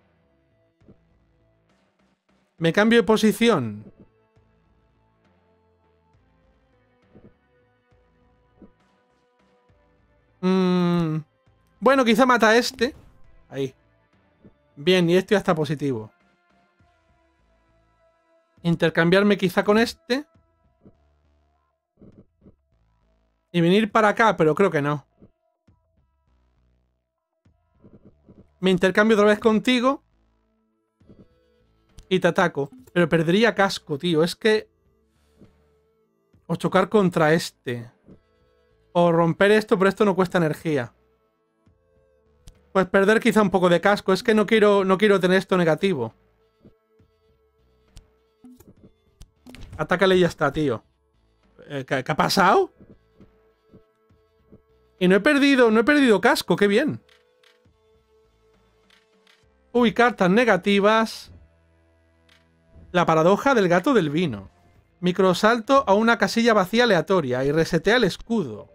me cambio de posición. Mm, bueno, quizá mata a este. Ahí. Bien, y este ya está positivo. Intercambiarme quizá con este. Y venir para acá, pero creo que no. Me intercambio otra vez contigo. Y te ataco. Pero perdería casco, tío. Es que... O chocar contra este. O romper esto, pero esto no cuesta energía. Pues perder quizá un poco de casco. Es que no quiero, no quiero tener esto negativo. Atácale y ya está, tío. ¿Qué, qué ha pasado? Y no he perdido, no he perdido casco, qué bien. Uy, cartas negativas. La paradoja del gato del vino. Microsalto a una casilla vacía aleatoria y resetea el escudo.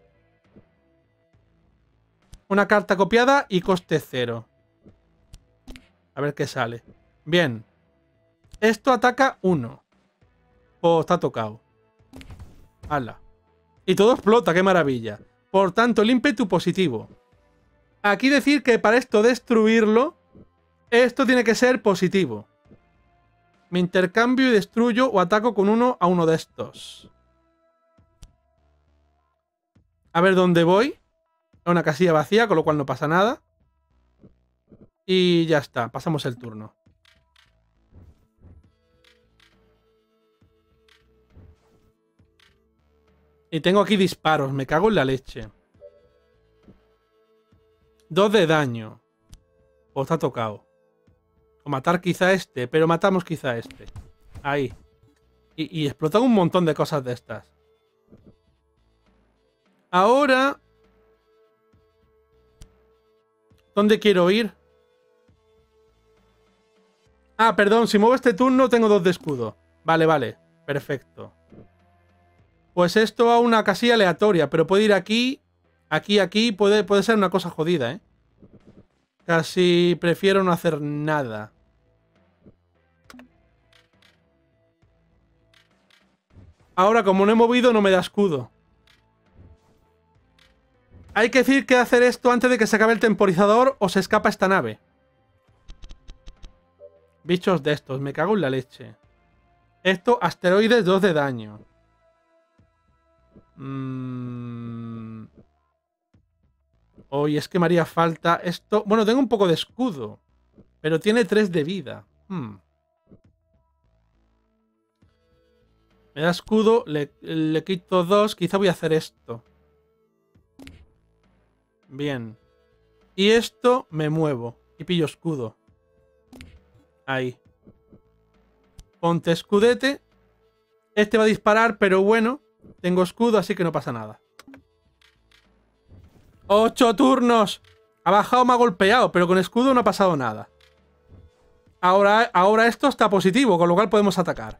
Una carta copiada y coste cero. A ver qué sale. Bien. Esto ataca uno. Oh, está tocado. Hala. Y todo explota, qué maravilla. Por tanto, el ímpetu positivo. Aquí decir que para esto destruirlo, esto tiene que ser positivo. Me intercambio y destruyo o ataco con uno a uno de estos. A ver dónde voy. A una casilla vacía, con lo cual no pasa nada. Y ya está, pasamos el turno. Y tengo aquí disparos, me cago en la leche. Dos de daño. O está tocado. O matar quizá este, pero matamos quizá este. Ahí. Y, y explotan un montón de cosas de estas. Ahora... ¿Dónde quiero ir? Ah, perdón, si muevo este turno tengo dos de escudo. Vale, vale. Perfecto. Pues esto a una casilla aleatoria, pero puede ir aquí, aquí, aquí. Puede, puede ser una cosa jodida, ¿eh? Casi prefiero no hacer nada. Ahora, como no he movido, no me da escudo. Hay que decir que hacer esto antes de que se acabe el temporizador o se escapa esta nave. Bichos de estos, me cago en la leche. Esto, asteroides, dos de daño. Mmm... Hoy es que me haría falta esto... Bueno, tengo un poco de escudo. Pero tiene tres de vida. Hmm. Me da escudo, le, le quito dos. Quizá voy a hacer esto. Bien. Y esto me muevo. Y pillo escudo. Ahí. Ponte escudete. Este va a disparar, pero bueno. Tengo escudo, así que no pasa nada. ¡Ocho turnos! Ha bajado, me ha golpeado, pero con escudo no ha pasado nada. Ahora, ahora esto está positivo, con lo cual podemos atacar.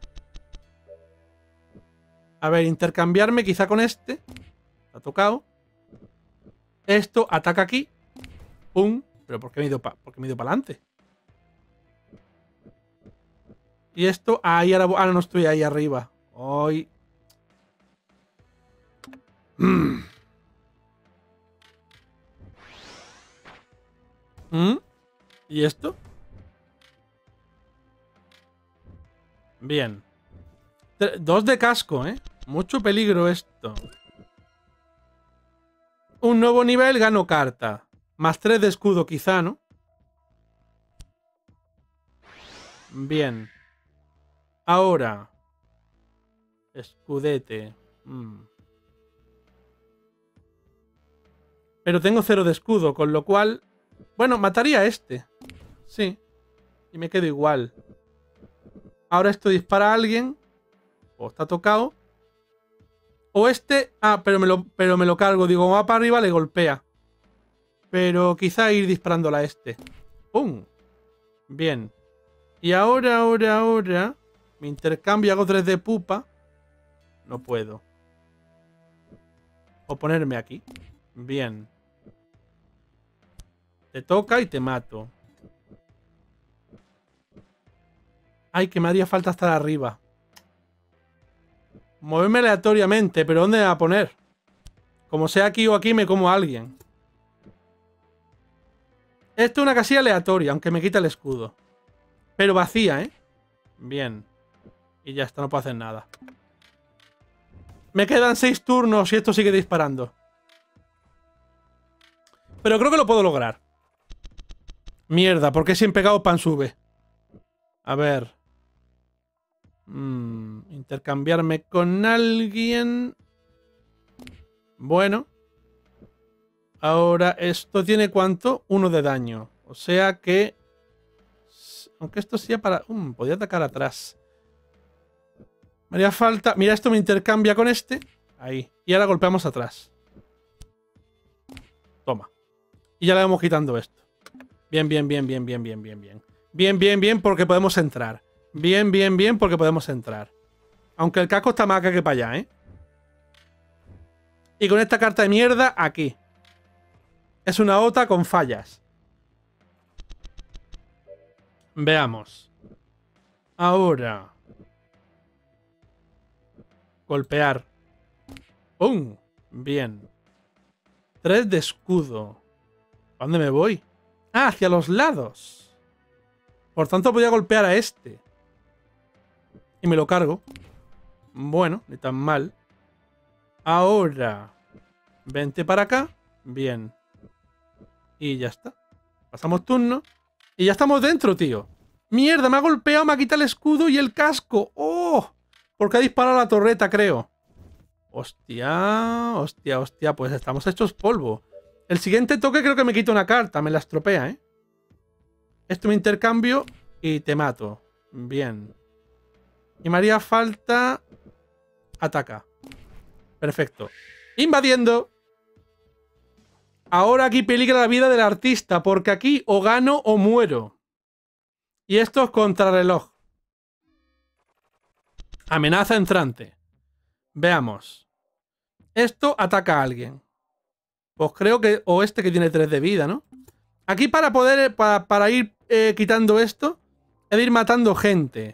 A ver, intercambiarme quizá con este. Ha tocado. Esto ataca aquí. ¡Pum! Pero ¿por qué me he ido para adelante? Y esto... Ahí ahora, ahora no estoy ahí arriba. Hoy... Mm. ¿Mm? ¿Y esto? Bien. Dos de casco, ¿eh? Mucho peligro esto. Un nuevo nivel, gano carta. Más tres de escudo quizá, ¿no? Bien. Ahora. Escudete. Mm. Pero tengo cero de escudo, con lo cual... Bueno, mataría a este. Sí. Y me quedo igual. Ahora esto dispara a alguien. O está tocado. O este... Ah, pero me lo, pero me lo cargo. Digo, va para arriba, le golpea. Pero quizá ir disparándola a este. ¡Pum! Bien. Y ahora, ahora, ahora... Me intercambio, hago tres de pupa. No puedo. O ponerme aquí. Bien. Te toca y te mato. Ay, que me haría falta estar arriba. Moverme aleatoriamente, pero ¿dónde me va a poner? Como sea aquí o aquí, me como a alguien. Esto es una casilla aleatoria, aunque me quita el escudo. Pero vacía, ¿eh? Bien. Y ya está, no puedo hacer nada. Me quedan seis turnos y esto sigue disparando. Pero creo que lo puedo lograr. Mierda, ¿por qué si en pegado pan sube? A ver. Mm, intercambiarme con alguien. Bueno. Ahora, ¿esto tiene cuánto? Uno de daño. O sea que... Aunque esto sea para... Um, podría atacar atrás. Me haría falta... Mira, esto me intercambia con este. Ahí. Y ahora golpeamos atrás. Toma. Y ya le vamos quitando esto. Bien, bien, bien, bien, bien, bien, bien, bien. Bien, bien, bien, porque podemos entrar. Bien, bien, bien, porque podemos entrar. Aunque el casco está más acá que para allá, ¿eh? Y con esta carta de mierda, aquí. Es una O T A con fallas. Veamos. Ahora. Golpear. ¡Pum! Bien. Tres de escudo. ¿A dónde me voy? Ah, hacia los lados. Por tanto, voy a golpear a este. Y me lo cargo. Bueno, ni tan mal. Ahora. Vente para acá. Bien. Y ya está. Pasamos turno. Y ya estamos dentro, tío. Mierda, me ha golpeado, me ha quitado el escudo y el casco. ¡Oh! Porque ha disparado la torreta, creo. Hostia, hostia, hostia. Pues estamos hechos polvo. El siguiente toque creo que me quita una carta. Me la estropea, ¿eh? Esto me intercambio y te mato. Bien. Y me haría falta... Ataca. Perfecto. Invadiendo. Ahora aquí peligra la vida del artista, porque aquí o gano o muero. Y esto es contrarreloj. Amenaza entrante. Veamos. Esto ataca a alguien. Pues creo que... O este que tiene tres de vida, ¿no? Aquí para poder... Para, para ir eh, quitando esto, he de ir matando gente.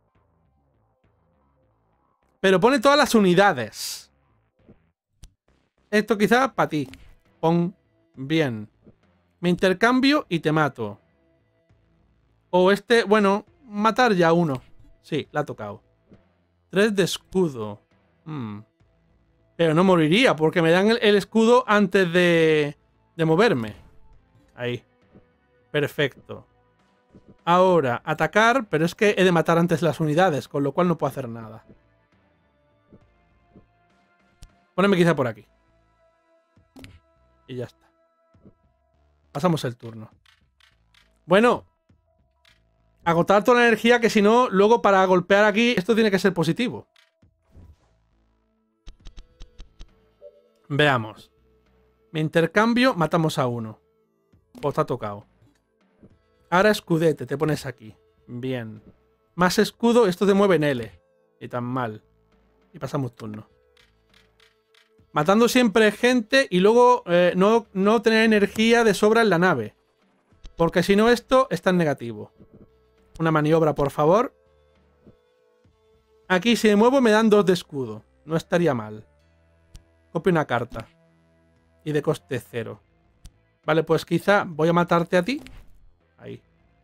Pero pone todas las unidades. Esto quizá para ti. Pon... Bien. Me intercambio y te mato. O este... Bueno, matar ya uno. Sí, la ha tocado. Tres de escudo. Hmm. Pero no moriría porque me dan el, el escudo antes de, de moverme. Ahí. Perfecto. Ahora, atacar, pero es que he de matar antes las unidades, con lo cual no puedo hacer nada. Poneme quizá por aquí. Y ya está. Pasamos el turno. Bueno. Agotar toda la energía, que si no, luego para golpear aquí, esto tiene que ser positivo. Veamos. Me intercambio, matamos a uno. Pues te ha tocado. Ahora escudete, te pones aquí. Bien. Más escudo, esto te mueve en L. Y tan mal. Y pasamos turno. Matando siempre gente y luego eh, no, no tener energía de sobra en la nave. Porque si no esto está en negativo. Una maniobra, por favor. Aquí si me muevo me dan dos de escudo. No estaría mal. Copio una carta. Y de coste cero. Vale, pues quizá voy a matarte a ti. Ahí.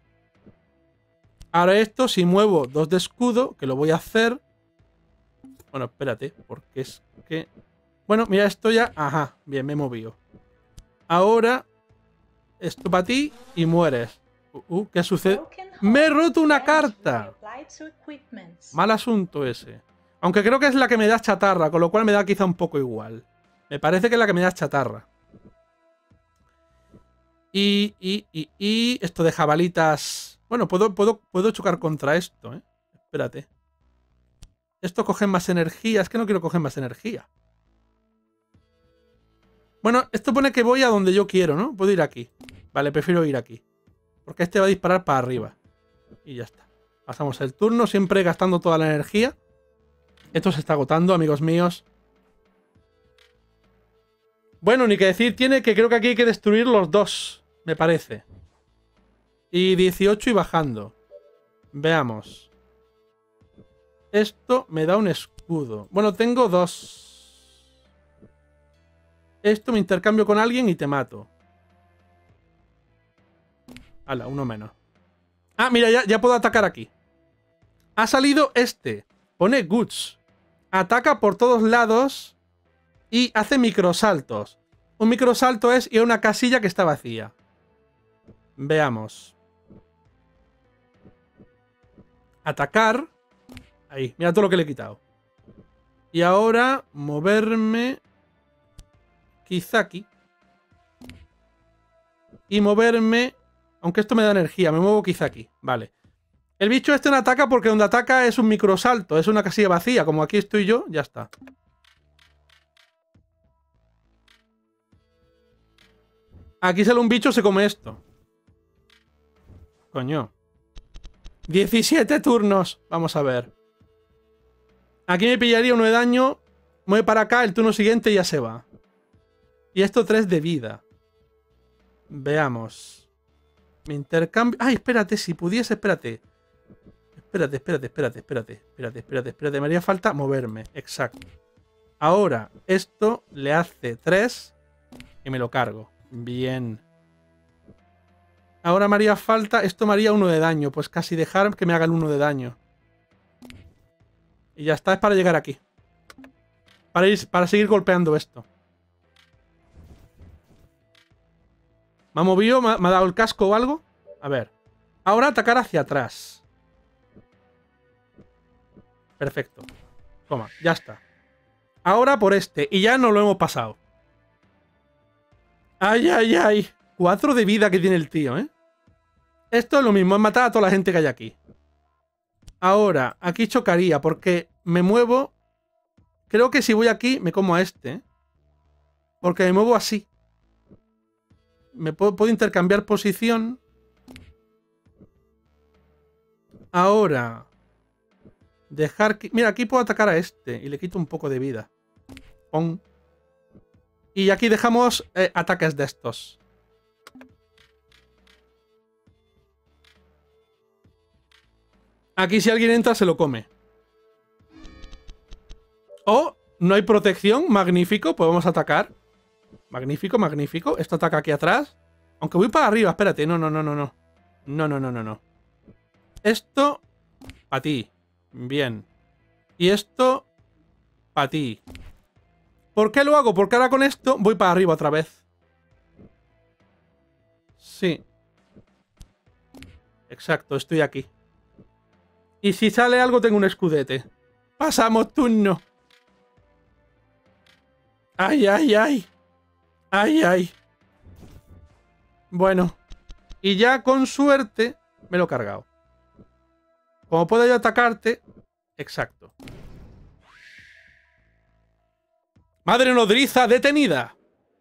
Ahora esto, si muevo dos de escudo, que lo voy a hacer. Bueno, espérate, porque es que... Bueno, mira, esto ya... Ajá, bien, me he movido. Ahora, esto para ti y mueres. Uh, uh, ¿qué sucede? ¡Me he roto una carta! Mal asunto ese. Aunque creo que es la que me da chatarra, con lo cual me da quizá un poco igual. Me parece que es la que me da chatarra. Y, y, y, y... Esto de jabalitas... Bueno, puedo, puedo, puedo chocar contra esto, ¿eh? Espérate. Esto coge más energía. Es que no quiero coger más energía. Bueno, esto pone que voy a donde yo quiero, ¿no? Puedo ir aquí. Vale, prefiero ir aquí. Porque este va a disparar para arriba. Y ya está. Pasamos el turno, siempre gastando toda la energía. Esto se está agotando, amigos míos. Bueno, ni que decir tiene que creo que aquí hay que destruir los dos, me parece. Y dieciocho y bajando. Veamos. Esto me da un escudo. Bueno, tengo dos. Esto me intercambio con alguien y te mato. Hala, uno menos. Ah, mira, ya, ya puedo atacar aquí. Ha salido este. Pone Goods. Ataca por todos lados y hace microsaltos. Un microsalto es ir a una casilla que está vacía. Veamos. Atacar. Ahí, mira todo lo que le he quitado. Y ahora moverme quizá aquí. Y moverme... Aunque esto me da energía, me muevo quizá aquí. Vale. El bicho este no ataca porque donde ataca es un microsalto. Es una casilla vacía. Como aquí estoy yo, ya está. Aquí sale un bicho, se come esto. Coño. diecisiete turnos. Vamos a ver. Aquí me pillaría uno de daño. Mueve para acá, el turno siguiente ya se va. Y esto tres de vida. Veamos. Me intercambio... Ay, espérate, si pudiese, espérate. Espérate, espérate, espérate, espérate. Espérate, espérate, espérate. Me haría falta moverme. Exacto. Ahora, esto le hace tres y me lo cargo. Bien. Ahora me haría falta... Esto me haría uno de daño. Pues casi dejar que me haga el uno de daño. Y ya está, es para llegar aquí. Para, ir, para seguir golpeando esto. ¿Me ha movido? ¿Me ha, ¿Me ha dado el casco o algo? A ver. Ahora atacar hacia atrás. Perfecto. Toma, ya está. Ahora por este. Y ya no lo hemos pasado. Ay, ay, ay. Cuatro de vida que tiene el tío, ¿eh? Esto es lo mismo. Es matar a toda la gente que hay aquí. Ahora, aquí chocaría porque me muevo... Creo que si voy aquí me como a este, ¿eh? Porque me muevo así. Me puedo, puedo intercambiar posición. Ahora. Dejar que... Mira, aquí puedo atacar a este. Y le quito un poco de vida. Pon. Y aquí dejamos eh, ataques de estos. Aquí si alguien entra se lo come. Oh, no hay protección. Magnífico, podemos atacar. Magnífico, magnífico. Esto ataca aquí atrás. Aunque voy para arriba, espérate. No, no, no, no, no. No, no, no, no, no. Esto... para ti. Bien. Y esto... para ti. ¿Por qué lo hago? Porque ahora con esto voy para arriba otra vez. Sí. Exacto, estoy aquí. Y si sale algo tengo un escudete. Pasamos turno. Ay, ay, ay. Ay, ay. Bueno. Y ya con suerte me lo he cargado. Como puedo yo atacarte... Exacto. Madre nodriza detenida.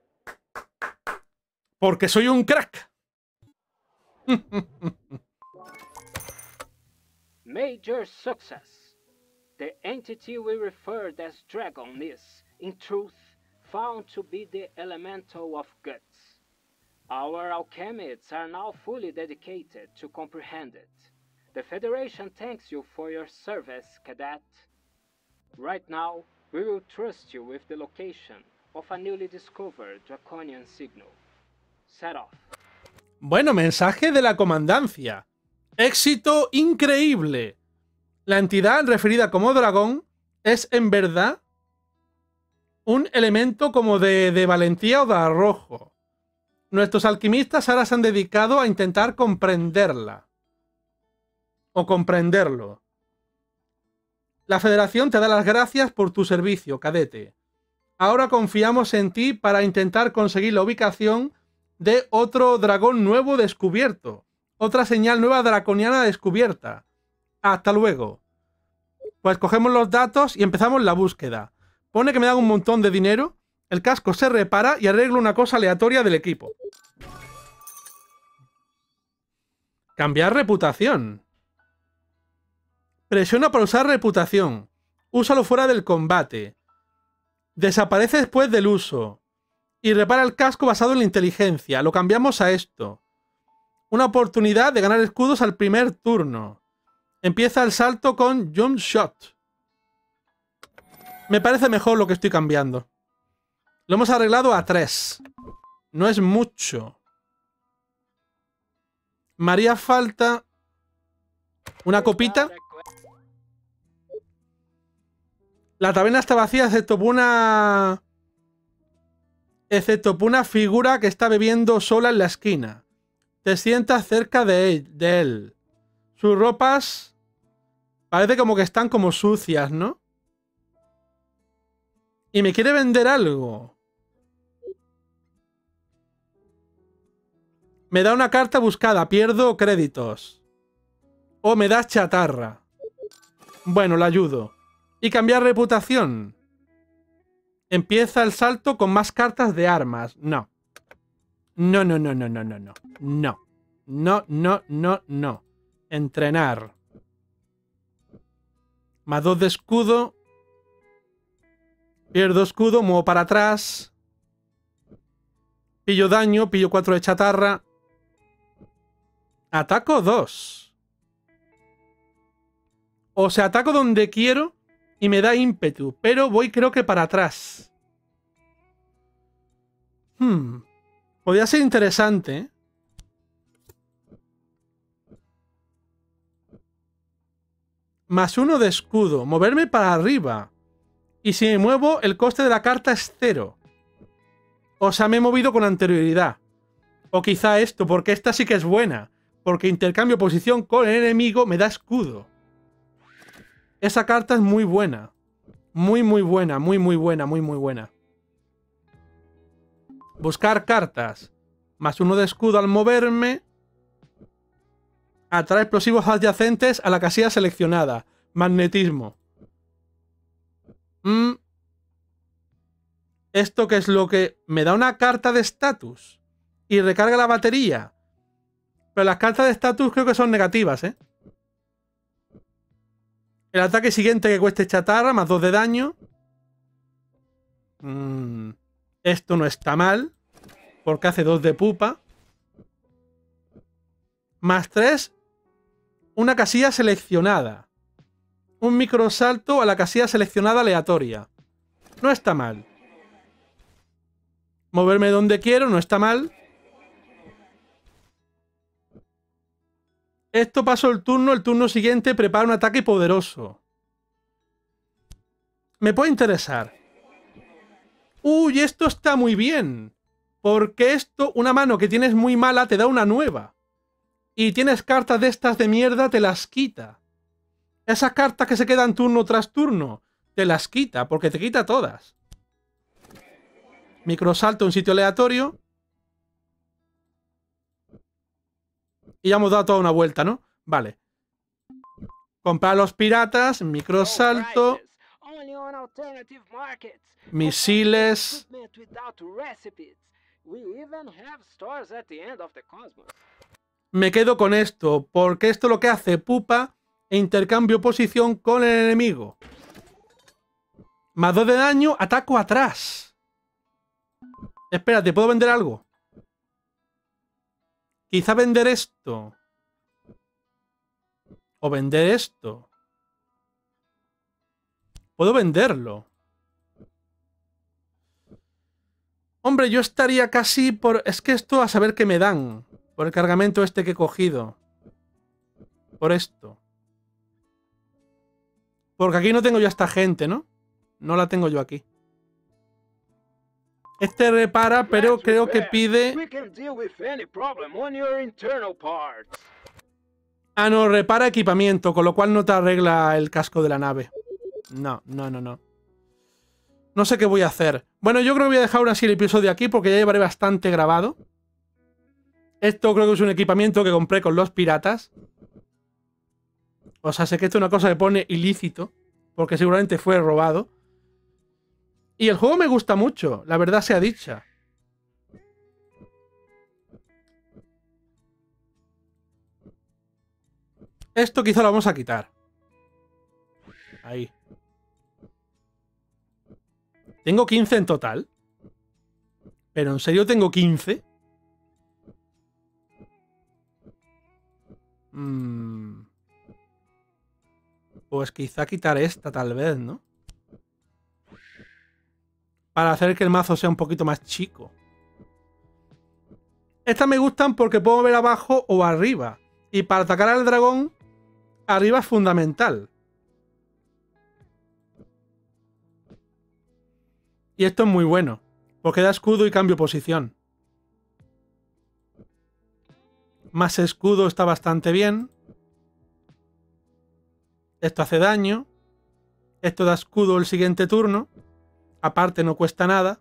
Porque soy un crack. Major success. The entity we referred as Dragon is, in truth, found to be the elemental of guts. Our alchemists are now fully dedicated to comprehend it. The Federation thanks you for your service, Cadet. Right now, we will trust you with the location of a newly discovered Draconian signal. Set off. Bueno, mensaje de la comandancia. Éxito increíble. La entidad referida como dragón es en verdad un elemento como de, de valentía o de arrojo. Nuestros alquimistas ahora se han dedicado a intentar comprenderla. O comprenderlo. La Federación te da las gracias por tu servicio, cadete. Ahora confiamos en ti para intentar conseguir la ubicación de otro dragón nuevo descubierto. Otra señal nueva draconiana descubierta. Hasta luego. Pues cogemos los datos y empezamos la búsqueda. Pone que me dan un montón de dinero. El casco se repara y arreglo una cosa aleatoria del equipo. Cambiar reputación. Presiona para usar reputación. Úsalo fuera del combate. Desaparece después del uso. Y repara el casco basado en la inteligencia. Lo cambiamos a esto. Una oportunidad de ganar escudos al primer turno. Empieza el salto con Jump Shot. Me parece mejor lo que estoy cambiando. Lo hemos arreglado a tres. No es mucho. Me haría falta una copita. La taberna está vacía excepto por una... Excepto por una figura que está bebiendo sola en la esquina. Te sientas cerca de él. De él. Sus ropas... Parece como que están como sucias, ¿no? Y me quiere vender algo. Me da una carta buscada. Pierdo créditos. O me das chatarra. Bueno, la ayudo. Y cambiar reputación. Empieza el salto con más cartas de armas. No. No, no, no, no, no, no, no. No. No, no, no, no. Entrenar. Más dos de escudo. Pierdo escudo, muevo para atrás. Pillo daño, pillo cuatro de chatarra. Ataco dos. O sea, ataco donde quiero y me da ímpetu, pero voy creo que para atrás. Hmm. Podría ser interesante, ¿eh? Más uno de escudo. Moverme para arriba. Y si me muevo, el coste de la carta es cero. O sea, me he movido con anterioridad. O quizá esto, porque esta sí que es buena. Porque intercambio posición con el enemigo me da escudo. Esa carta es muy buena. Muy, muy buena. Muy, muy buena. Muy, muy buena. Buscar cartas. Más uno de escudo al moverme. Atrae explosivos adyacentes a la casilla seleccionada. Magnetismo. Mm. ¿Esto qué es lo que...? Me da una carta de estatus. Y recarga la batería. Pero las cartas de estatus creo que son negativas, ¿eh? El ataque siguiente que cueste chatarra, más dos de daño. Mm. Esto no está mal. Porque hace dos de pupa. Más tres. Una casilla seleccionada. Un microsalto a la casilla seleccionada aleatoria. No está mal. Moverme donde quiero, no está mal. Esto pasó el turno, el turno siguiente prepara un ataque poderoso. Me puede interesar. Uy, esto está muy bien. Porque esto, una mano que tienes muy mala, te da una nueva. Y tienes cartas de estas de mierda, te las quita. Esas cartas que se quedan turno tras turno, te las quita, porque te quita todas. Microsalto en sitio aleatorio. Y ya hemos dado toda una vuelta, ¿no? Vale. Comprar a los piratas, microsalto. Misiles. Me quedo con esto, porque esto lo que hace pupa e intercambio posición con el enemigo. Más dos de daño, ataco atrás. Espérate, ¿puedo vender algo? Quizá vender esto. O vender esto. Puedo venderlo. Hombre, yo estaría casi por... Es que esto a saber qué me dan. Por el cargamento este que he cogido. Por esto. Porque aquí no tengo yo a esta gente, ¿no? No la tengo yo aquí. Este repara, pero creo que pide... Ah, no, repara equipamiento, con lo cual no te arregla el casco de la nave. No, no, no, no. No sé qué voy a hacer. Bueno, yo creo que voy a dejar ahora así el episodio aquí porque ya llevaré bastante grabado. Esto creo que es un equipamiento que compré con los piratas. O sea, sé que esto es una cosa que pone ilícito, porque seguramente fue robado. Y el juego me gusta mucho, la verdad sea dicha. Esto quizá lo vamos a quitar. Ahí. Tengo quince en total. ¿Pero en serio tengo quince? Mm. Pues quizá quitar esta, tal vez, ¿no? Para hacer que el mazo sea un poquito más chico. Estas me gustan porque puedo ver abajo o arriba. Y para atacar al dragón, arriba es fundamental. Y esto es muy bueno, porque da escudo y cambio posición. Más escudo está bastante bien. Esto hace daño. Esto da escudo el siguiente turno. Aparte no cuesta nada.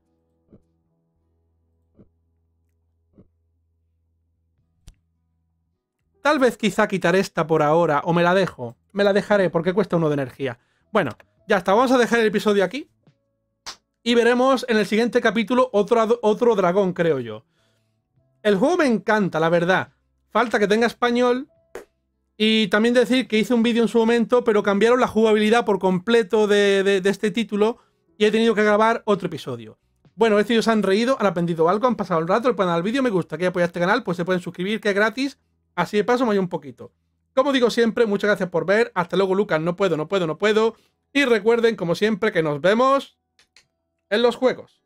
Tal vez quizá quitar esta por ahora, o me la dejo. Me la dejaré porque cuesta uno de energía. Bueno, ya está, vamos a dejar el episodio aquí. Y veremos en el siguiente capítulo otro, otro dragón, creo yo. El juego me encanta, la verdad. Falta que tenga español. Y también decir que hice un vídeo en su momento, pero cambiaron la jugabilidad por completo de, de, de este título. Y he tenido que grabar otro episodio. Bueno, estos ellos han reído, han aprendido algo, han pasado el rato, le pueden dar al vídeo me gusta. Que apoyar este canal, pues se pueden suscribir, que es gratis. Así de paso me ayuda un poquito. Como digo siempre, muchas gracias por ver. Hasta luego, Lucas. No puedo, no puedo, no puedo. Y recuerden, como siempre, que nos vemos en los juegos.